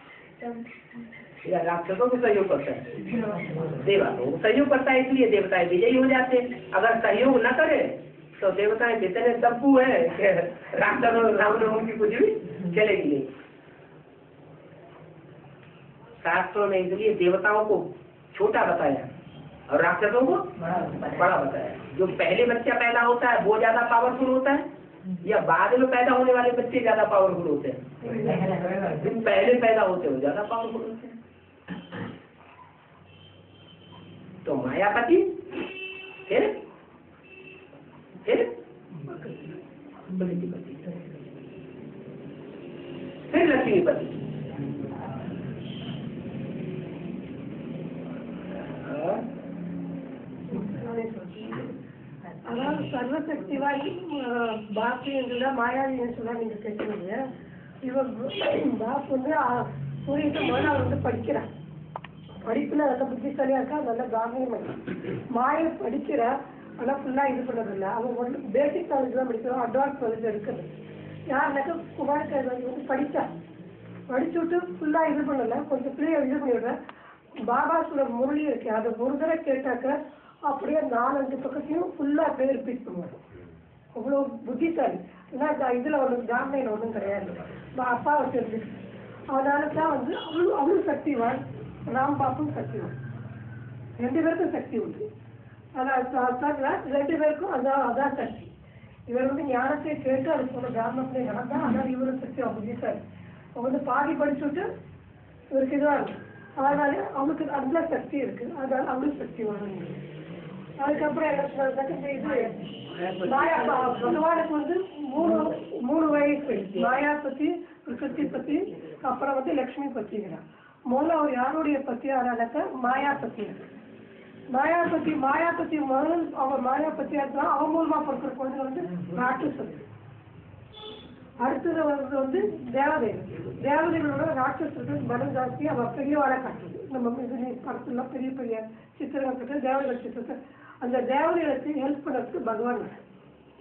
या राक्षसों को सहयोग करता है? देव आत्माओं को सहयोग करता है, इसलिए देवताएं विजयी हो जाते हैं। अगर सहयोग न करे तो देवताएं जितने दब्बू है राक्षस और रावणों की कुछ भी चलेगी नहीं। शास्त्रों ने इसलिए देवताओं को छोटा बताया और राक्षसों को बड़ा बताया। जो पहले बच्चा पैदा होता है वो ज्यादा पावरफुल होता है या बाद में पैदा होने वाले बच्चे ज्यादा पावरफुल होते हैं? जो पहले पैदा होते हैं वो ज्यादा पावरफुल होते हैं। तो मायापति फिर लक्ष्मीपति। அதாவது சர்வசக்திவாய் பாப்பு என்றுள்ள மாயாவி சொல்ல நீங்க கேட்கறீங்க. இவன் பாப் வந்து சூரியத்தை முதல்ல அவர் வந்து படிக்கிறார். படிப்புல நல்ல புத்திசாலியா இருக்கா, நல்ல காரணம். மாயை படிக்கிற ஆனா ஃபுல்லா இது பண்றதில்ல. அவன் ஒன்று பேசிக் நாலேஜ் தான் படிக்கிறோம், அட்வான்ஸ் நாலேஜ் இருக்குது. யாருனாக்கா குமாரக்காய் வந்து படிச்சுட்டு ஃபுல்லா இது பண்ணல, கொஞ்சம் ஃப்ரீயா இது பண்ணி விடுற. பாபா சொல்ல முரளி இருக்கு, அதை ஒரு தடவை கேட்டாக்க அப்படியே 4-5 பக்கத்தையும் ஃபுல்லா அப்படியே ரிப்பீட் பண்ணுவாங்க. அவ்வளோ புத்திசாலி. ஏன்னா இதுல ஒன்று ஜாமனையில் ஒன்றும் கிடையாது, அப்பாவை தெரிஞ்சுட்டு. அதனால தான் வந்து அவளும் சக்திவான், ராம் பாப்பும் சக்திவான். 2 பேருக்கும் சக்தி உண்டு. அதான் 2 பேருக்கும் அதான் சக்தி. இவர் வந்து ஞானத்தை கேட்டு அது போல கிராமத்துல நடந்தா, அதனால இவரும் சக்தி புத்திசாலி. அவங்க வந்து பாதி படிச்சுட்டு இவருக்கு இதுவா இருக்கு, அதனால அவனுக்கு அந்த சக்தி இருக்கு, அதனால அவளும் சக்தி வரும். அதுக்கப்புறம் என்ன சொல்றது, பகவானுக்கு வந்து 3 வயசு. மாயாபதி, பிரகிருதி பத்தி, அப்புறம் வந்து லட்சுமி பத்திங்கிறான். முதல்ல அவர் யாருடைய பத்தி ஆனாக்க மாயாபதி. மாயாபதி முதல் அவர் மாயாபத்தியா இருந்தா அவன் மூலமா பிறக்கிற குழந்தை வந்து ராட்சசன். அடுத்தது வந்து தேவதைகளோட ராட்சசர்கள் பலம் ஜாஸ்தி. அவன் பெரியவாளை காட்டுறது நம்ம படத்துல பெரிய பெரிய சித்திரங்கள் கட்டு தேவதைகள் சித்திரத்தை. அந்த தேவதைகளுக்கு ஹெல்ப் பண்ணுறதுக்கு பகவான்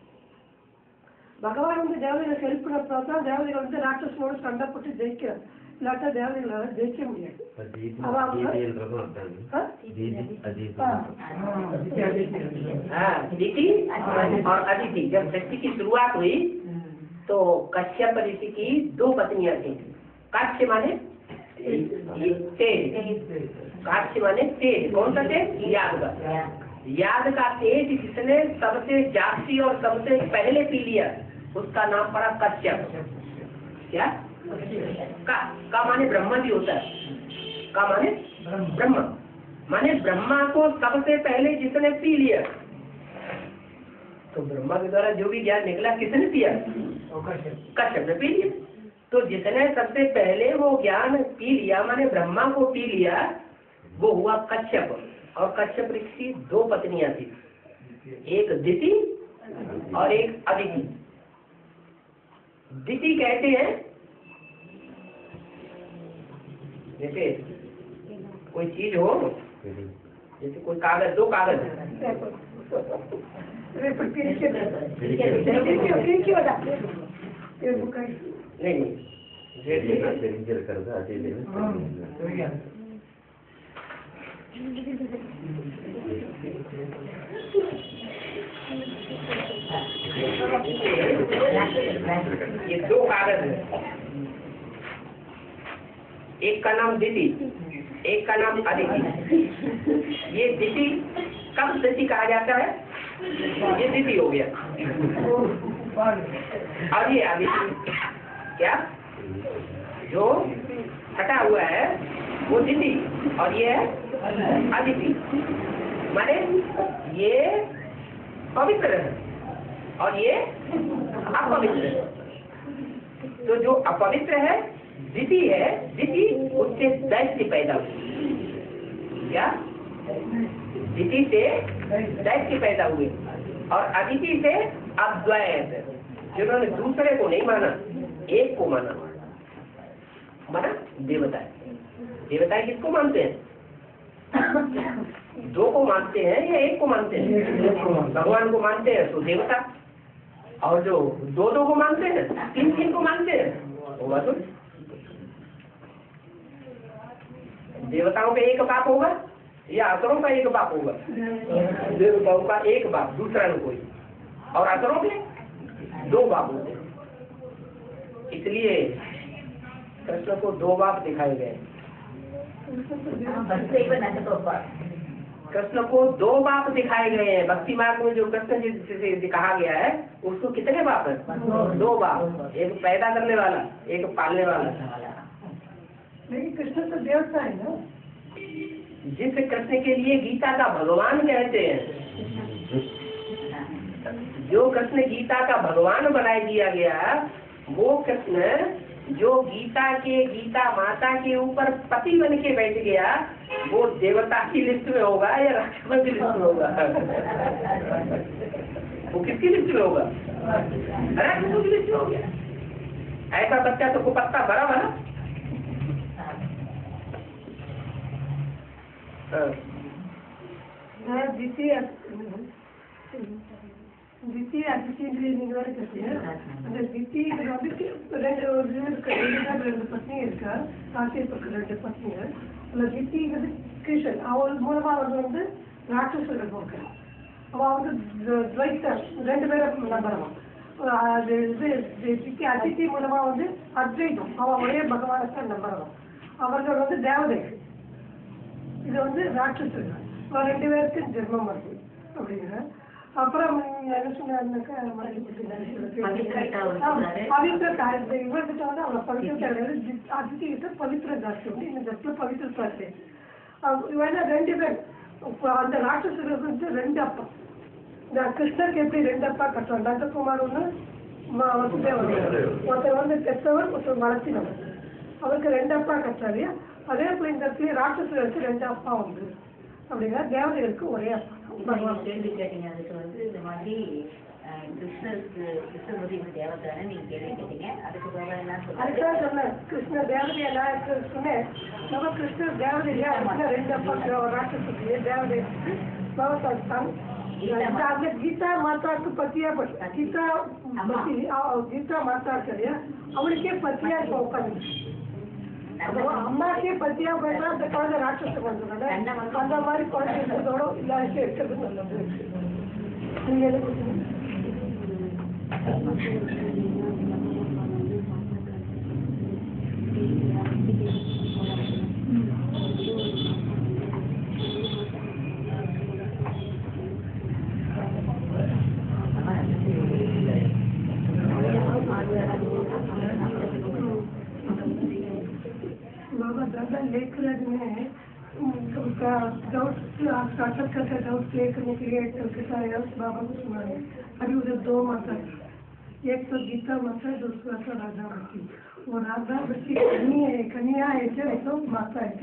வந்து தேவதைகளுக்கு ஹெல்ப் பண்ணுறதுனால தான் தேவதைகள் வந்து ராட்சசனோட சண்டை போட்டு ஜெயிக்கிறார். இல்லாட்டா தேவதைகளால ஜெயிக்க முடியாது. हाँ दिति और अदिति। जब सृष्टि की शुरुआत हुई तो कश्यप ऋषि की 2 पत्नियां थी। काश्य माने तेज, काश्य माने तेज। कौन सा तेज? याद का। याद का तेज जिसने सबसे जास्ती और सबसे पहले पी लिया उसका नाम पड़ा कश्यप। क्या? का माने ब्रह्मा भी होता है। का माने ब्रह्मा, माने ब्रह्मा को सबसे पहले जिसने पी लिया, तो ब्रह्मा के द्वारा जो भी ज्ञान निकला किसने पिया? कश्यप ने पी लिया। तो जिसने सबसे पहले वो ज्ञान पी लिया माने ब्रह्मा को पी लिया, वो हुआ कश्यप। और कश्यप ऋषि की 2 पत्नियां थी, एक दिति और एक अदिति। दिति कहते हैं जैसे कोई चीज हो, जैसे कोई कागज, 2 कागज नहीं ये 2 कागज है, एक का नाम दिति, एक का नाम अदिति। ये दिति कब दिति कहा जाता है? ये दिति हो गया। और ये अदिति क्या जो हटा हुआ है वो दिति, और ये है अदिति। माने ये पवित्र है और ये अपवित्र है। तो जो अपवित्र है दिति है, दिति उससे दैत्य पैदा हुई। क्या? दिति से दैत्य पैदा हुए और अदिति से अद्वैत, जिन्होंने दूसरे को नहीं माना, एक को माना। माना देवता। देवता किसको मानते हैं? 2 को मानते हैं या 1 को मानते हैं? भगवान को मानते हैं तो देवता, और जो 2 को मानते हैं, 3 को मानते हैं, होगा तो देवताओं का 1 बाप होगा या असुरों का 1 बाप होगा? देवताओं का 1 बाप, दूसरा न कोई, और असुरों के 2 बाप होते हैं। इसलिए कृष्ण को 2 बाप दिखाए गए। कृष्ण को 2 बाप दिखाए गए हैं। भक्ति मार्ग में जो कृष्ण जी से कहा गया है उसको कितने बाप है? 2 बाप, एक पैदा करने वाला, एक पालने वाला। लेकिन कृष्ण तो देवता है ना। जिस कृष्ण के लिए गीता का भगवान कहते हैं, जो कृष्ण गीता का भगवान बना दिया गया, वो कृष्ण जो गीता माता के ऊपर पति बन के बैठ गया, वो देवता की लिस्ट में होगा या राक्षसों की लिस्ट में होगा? वो किसकी लिस्ट में होगा? राक्षसों की लिस्ट में हो गया। ऐसा बच्चा तो को पत्ता भरा भरा। द्वितीय अतिथि நீங்க வேற கேட்டீங்க. அந்த द्वितीय வந்து 2 பத்னி இருக்கா, காசியப்பருக்கு 2 பத்னிகள். அந்த द्वितीय வந்து கிருஷ்ணன், அவள் மூலமா வந்து ராட்சசர்கள் போக்குறான். அவ வந்து துவைத்தம் 2 பேரும் நம்புறவன். அது இது அதித்தி மூலமா வந்து அத்வைதம், அவன் ஒரே பகவானத்தை நம்புறவன். அவர்கள் வந்து தேவதைகள், இது வந்து ராட்சசர்கள். 2 பேருக்கு ஜென்மம் வருது அப்படிங்கிற. அப்புறம் என்ன சொன்னாருனாக்கா பவித்ரா, இவர்கிட்ட வந்து அவளை பவித்ரா கிடையாது, அதித்தி கிட்ட பவித்ரா ஜாஸ்தி உண்டு. இந்த ஜஸ்ட்ல பவித்ரா இருக்கு. இவன் 2 பேர் அந்த ராட்சசர்களுக்கு வந்து 2 அப்பா. இந்த கிருஷ்ணருக்கு எப்படி 2 அப்பா கட்டுவாங்க? நந்தகுமார் ஒன்று, வசுதேவன். ஒருத்தர் வந்து பெற்றவர், ஒருத்தர் வளர்த்தினவர். அவருக்கு 2 அப்பா கட்டுறாரு. அதே போல இந்த இடத்துல ராட்சசர்களுக்கு 2 அப்பா உண்டு அப்படிங்கிற. தேவதைகளுக்கு ஒரே அப்பா. கேள்வி கேட்டீங்க. அதுக்கு வந்து இந்த மாதிரி கிருஷ்ணர் வந்து இந்த தேவதானே நீங்க கேள்வி கேட்டீங்க. அதுக்கு என்ன அதுக்காக சொன்னேன், கிருஷ்ண தேவதையா நான் சொன்னேன். நம்ம கிருஷ்ணர் தேவதையா 2 அப்பா ராட்சசத்துக்கு தேவதை பகவத்தான். गीता माता को पतिया गीता गीता माता करे அவளுக்கே பத்தியா உட்காந்து அம்மாக்கே பத்தியா போயிட்டா அந்த குழந்தை ராட்சசம் வந்துடும். அந்த மாதிரி குழந்தை இருக்கிறதோட இல்லாத இருக்கிறது நல்லது. நீங்க எது बाबा दादा लेकर में उनका डाउट स्टार्टअप करके डाउट क्लियर करने के लिए बाबा को सुनाए. अभी उधर 2 माता है, एक तो गीता माता है, दूसरा तो राधा बच्ची. वो राधा बच्ची कन्या है तो माता है.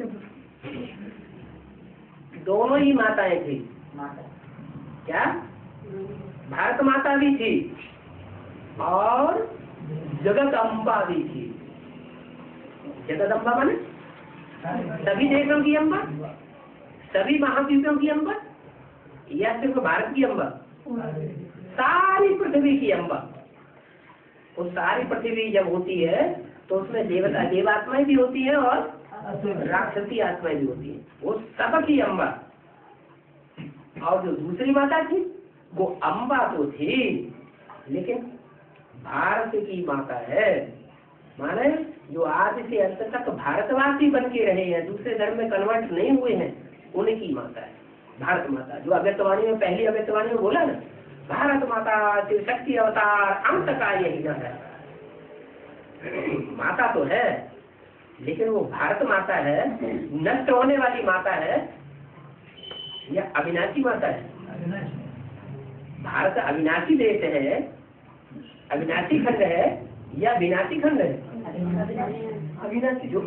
दोनों ही माताएं थी. क्या भारत माता भी थी और जगत अम्बा भी थी. जगत अम्बा माने सभी देशों की अम्बा, सभी महाद्वीपों की अम्बा, या सिर्फ भारत की अम्बा? सारी पृथ्वी की अम्बा. वो सारी पृथ्वी जब होती है तो उसमें देवता देवात्माएं भी होती है और राक्षसी आत्माएं भी होती है. वो सबकी अम्बा. और जो दूसरी माता थी वो अम्बा तो थी लेकिन भारत की माता है. माने जो आज से अंत तक भारतवासी बन के रहे हैं, दूसरे धर्म में कन्वर्ट नहीं हुए हैं, उनकी माता है भारत माता. जो अव्यक्तवाणी में पहली अव्यक्तवाणी में बोला ना, भारत माता शिव शक्ति अवतार अंत का यही न है. माता तो है लेकिन वो भारत माता है, नष्ट होने वाली माता है या अविनाशी माता है? भारत अविनाशी देश है, अविनाशी खंड है या विनाशी खंड है? अविनाशी. जो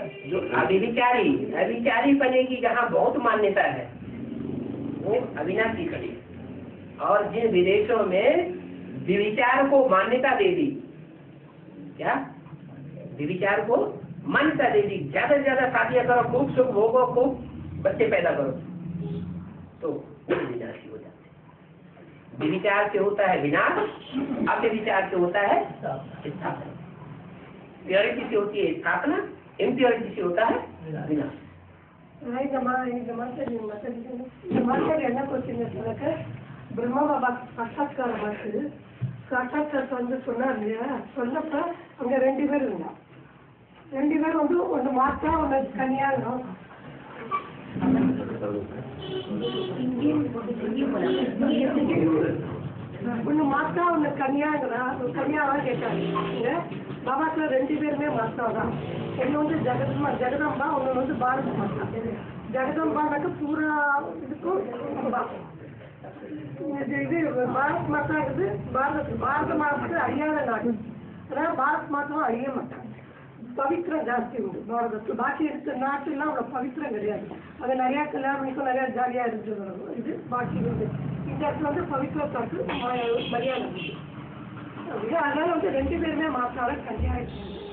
अविचारी बने की जहाँ बहुत मान्यता है वो अविनाशी खंड. और जिन विदेशों में विविचार को मान्यता दे दी, क्या विविचार को मान्यता दे दी, ज्यादा से ज्यादा शादियां करो, खूब सुख भोगो, खूब बच्चे पैदा करो, तो विनाशी हो जाते. विविचार से होता है विनाश, अव्यविचार से होता है स्थापना. प्योरिटी से होती है स्थापना, इम्प्योरिटी से होता है विनाश. என்ன கொஸ்டின் பிரம்மா பாபா சாட்சாத்கார பார்த்து சாட்சாத்கார் வந்து சொன்னார் இல்லையா, சொன்னப்ப அங்க 2 பேர் இருந்தா. 2 பேர் வந்து ஒன்று மாத்தா ஒன்று கன்னியாங்கிறோம். ஒன்று மாத்தா ஒன்று கன்னியாங்கிறா. கன்யாவா கேட்டாங்க. பாபாக்கு 2 பேருமே மாத்தா தான். ஒன்று வந்து ஜெகதம்பா, ஒன்று வந்து பாரத மாதா. ஜெகதம்பானாக்க பூரா இதுக்கும் அம்பா. இது பாரத் மாதாங்கிறது பாரத மாதத்துக்கு அழியாத நாடு. அதனால பாரத் மாதாவும் அழிய மாட்டாங்க. பவித்திரம் ஜாஸ்தி உண்டு பாரதத்தில். பாக்கி இருக்க நாட்டுலாம் அவ்வளோ பவித்திரம் கிடையாது. அது நிறையா கல்யாணம் பண்ணிக்கும், நிறையா ஜாலியாக இருந்துட்டு இது பாக்கி உண்டு. இந்த இடத்துல வந்து பவித்திரத்தாக்கு மரியாதை உண்டு. அதனால வந்து 2 பேருமே மாத்தால கல்யாணம்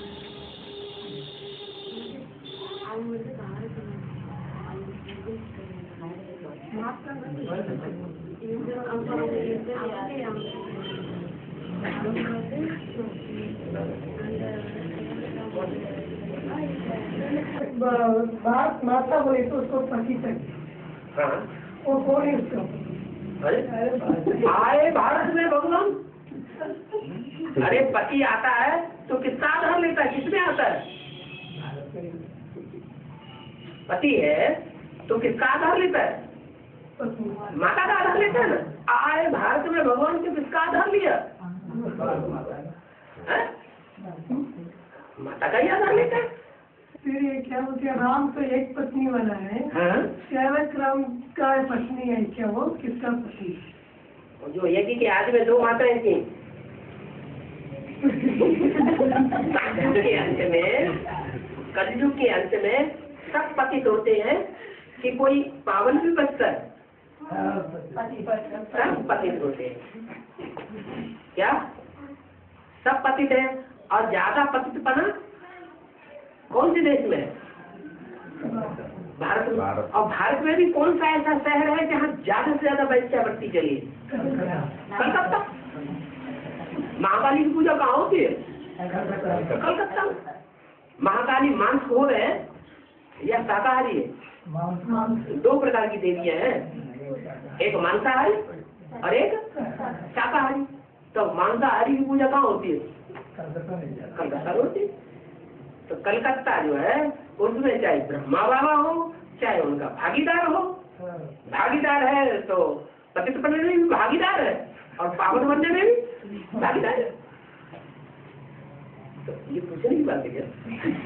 भारत माता बोले तो उसको पति तक वो कौन है उसको आए भारत में भगवान. अरे पति आता है तो किसका आधार लेता है? किसमें आता है? पति है तो किसका आधार लेता है? माता का आधार लेता है ना. आए भारत में भगवान से किसका आधार लिया? माता का ही आधार लेता है. फिर ये क्या बोलते हैं, राम तो एक पत्नी वाला है. सेवक राम का पत्नी है क्या? वो किसका पति? जो यज्ञ के आज में 2 माताएं थी. कलयुग के अंत में सब पतित होते हैं कि कोई पावन भी बचता है. सब पतित होते हैं. क्या सब पतित है? और ज्यादा पतितपना कौन से देश में है? भारत में. और भारत में भी कौन सा ऐसा शहर है जहाँ ज्यादा से ज्यादा वैश्यावृत्ति चली? कलकत्ता. महाकाली की पूजा कहाँ होती है? कलकत्ता. महाकाली मांसखोर है या शाकाहारी है? दो प्रकार की देवियां हैं, एक मांसाहारी और एक शाकाहारी। तो मांसाहारी की पूजा कहाँ होती है? कलकत्ता में होती है। तो कलकत्ता जो है उसमें चाहे ब्रह्मा बाबा हो चाहे उनका भागीदार हो, भागीदार है तो पतित बनने में भी भागीदार है और पावन बनने में भी भागीदार है। तो ये पूछने की बात है क्या?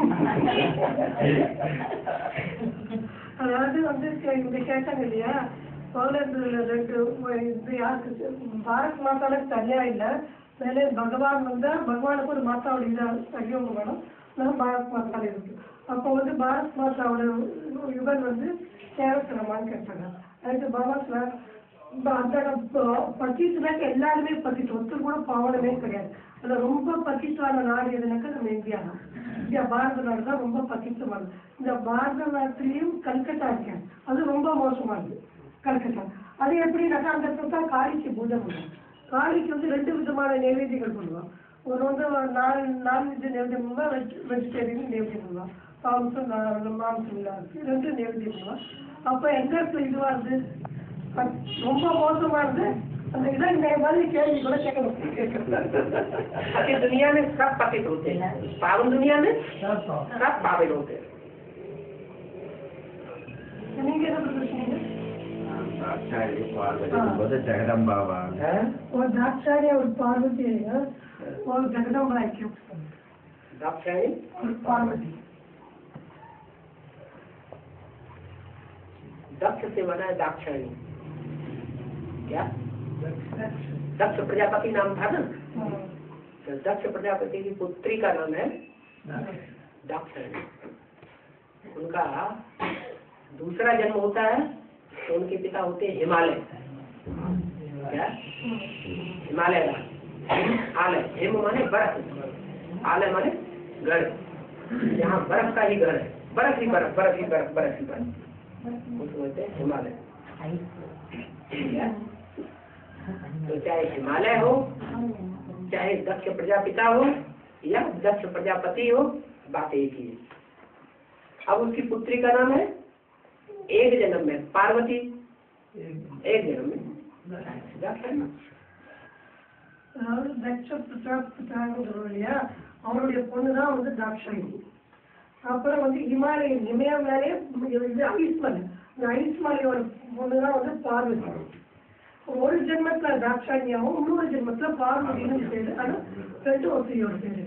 அதாவது வந்து இந்த கேட்டாங்க இல்லையா, பௌலத்துல ரெண்டு இது யாருக்கு பாரத் மாதாவுக்கு தனியா இல்லை, மேலே பகவான் வந்தா பகவானுக்கு ஒரு மாதாவோட சகியோகம் வேணும், பாரத் மாதால இருக்கு. அப்போ வந்து பாரத் மாதாவோட யுகன் வந்து சேரத்திரமான்னு கேட்டாங்க. அதுக்கு பாபாஸ்ல அந்த பத்திட்டுனாக்க எல்லாருமே பத்திட்டு, ஒருத்தர் கூட பாவனமே கிடையாது. அதுல ரொம்ப பத்திட்டான நாடு எதுனாக்கா நம்ம இந்தியா தான். இந்தியா பாரத நாடு தான் ரொம்ப பத்திட்டமானது. இந்த பாரத நாட்டிலையும் கல்கத்தா இருக்கேன், அது ரொம்ப மோசமானது கல்கத்தா. அது எப்படின்னாக்கா அந்த இடத்துல காளிக்கு பூஜை பண்ணுவோம். காளிக்கு வந்து 2 விதமான நைவேத்தியங்கள் பண்ணுவோம். ஒரு வந்து நான்வெஜ் நைவேத்தியம் பண்ணுவோம், வெஜிடேரியன் நைவேத்தியம் பண்ணுவோம். மாம்சம் இல்லாது 2 நைவேத்தியம் பண்ணுவோம். அப்போ எங்க இடத்துல இதுவா இருந்து ரொம்ப மோசமானது அந்த இதை மாதிரி கேள்வி கூட கேட்கணும். पतित दुनिया में सब पतित होते हैं, पावन दुनिया में सब पावन होते हैं। நீங்க என்ன சொல்றீங்க? जगदम्बा और दाक्षायणी और पार्वती है और जगदम्बा है क्यों? दाक्षायणी और पार्वती दक्ष से बना है दाक्षायणी। क्या दक्ष प्रजापति नाम था ना, तो दक्ष प्रजापति की पुत्री का नाम है दाक्षायणी। उनका दूसरा जन्म होता है तो उनके पिता होते हैं हिमालय। क्या हिमालय आलय, हिम माने बर्फ, आलय माने गढ़। यहाँ बर्फ का ही गढ़ है, बर्फ ही बर्फ, बर्फ ही बर्फ, बर्फ ही बर्फ, उसको बोलते हैं हिमालय। तो चाहे हिमालय हो चाहे दक्ष प्रजापिता हो या दक्ष प्रजापति हो, बात एक ही है। अब उसकी पुत्री का नाम है एक जन्म में पार्वती, एक जन्म में दाक्षायणी। அதாவது தட்ச பிரஜாபதி இல்லையா, அவருடைய பொண்ணுதான் வந்து தாக்ஷாயணி. அப்புறம் வந்து இமயமலையே இது ஐஸ்மலை, இந்த ஐஸ்மலையோட பொண்ணுதான் வந்து பார்வதி. ஒரு ஜென்மத்துல தாக்ஷாயணியாவும் இன்னொரு ஜென்மத்துல பார்வதினு பேரு. ஆனா 2 ஒருத்தையோட பேரு.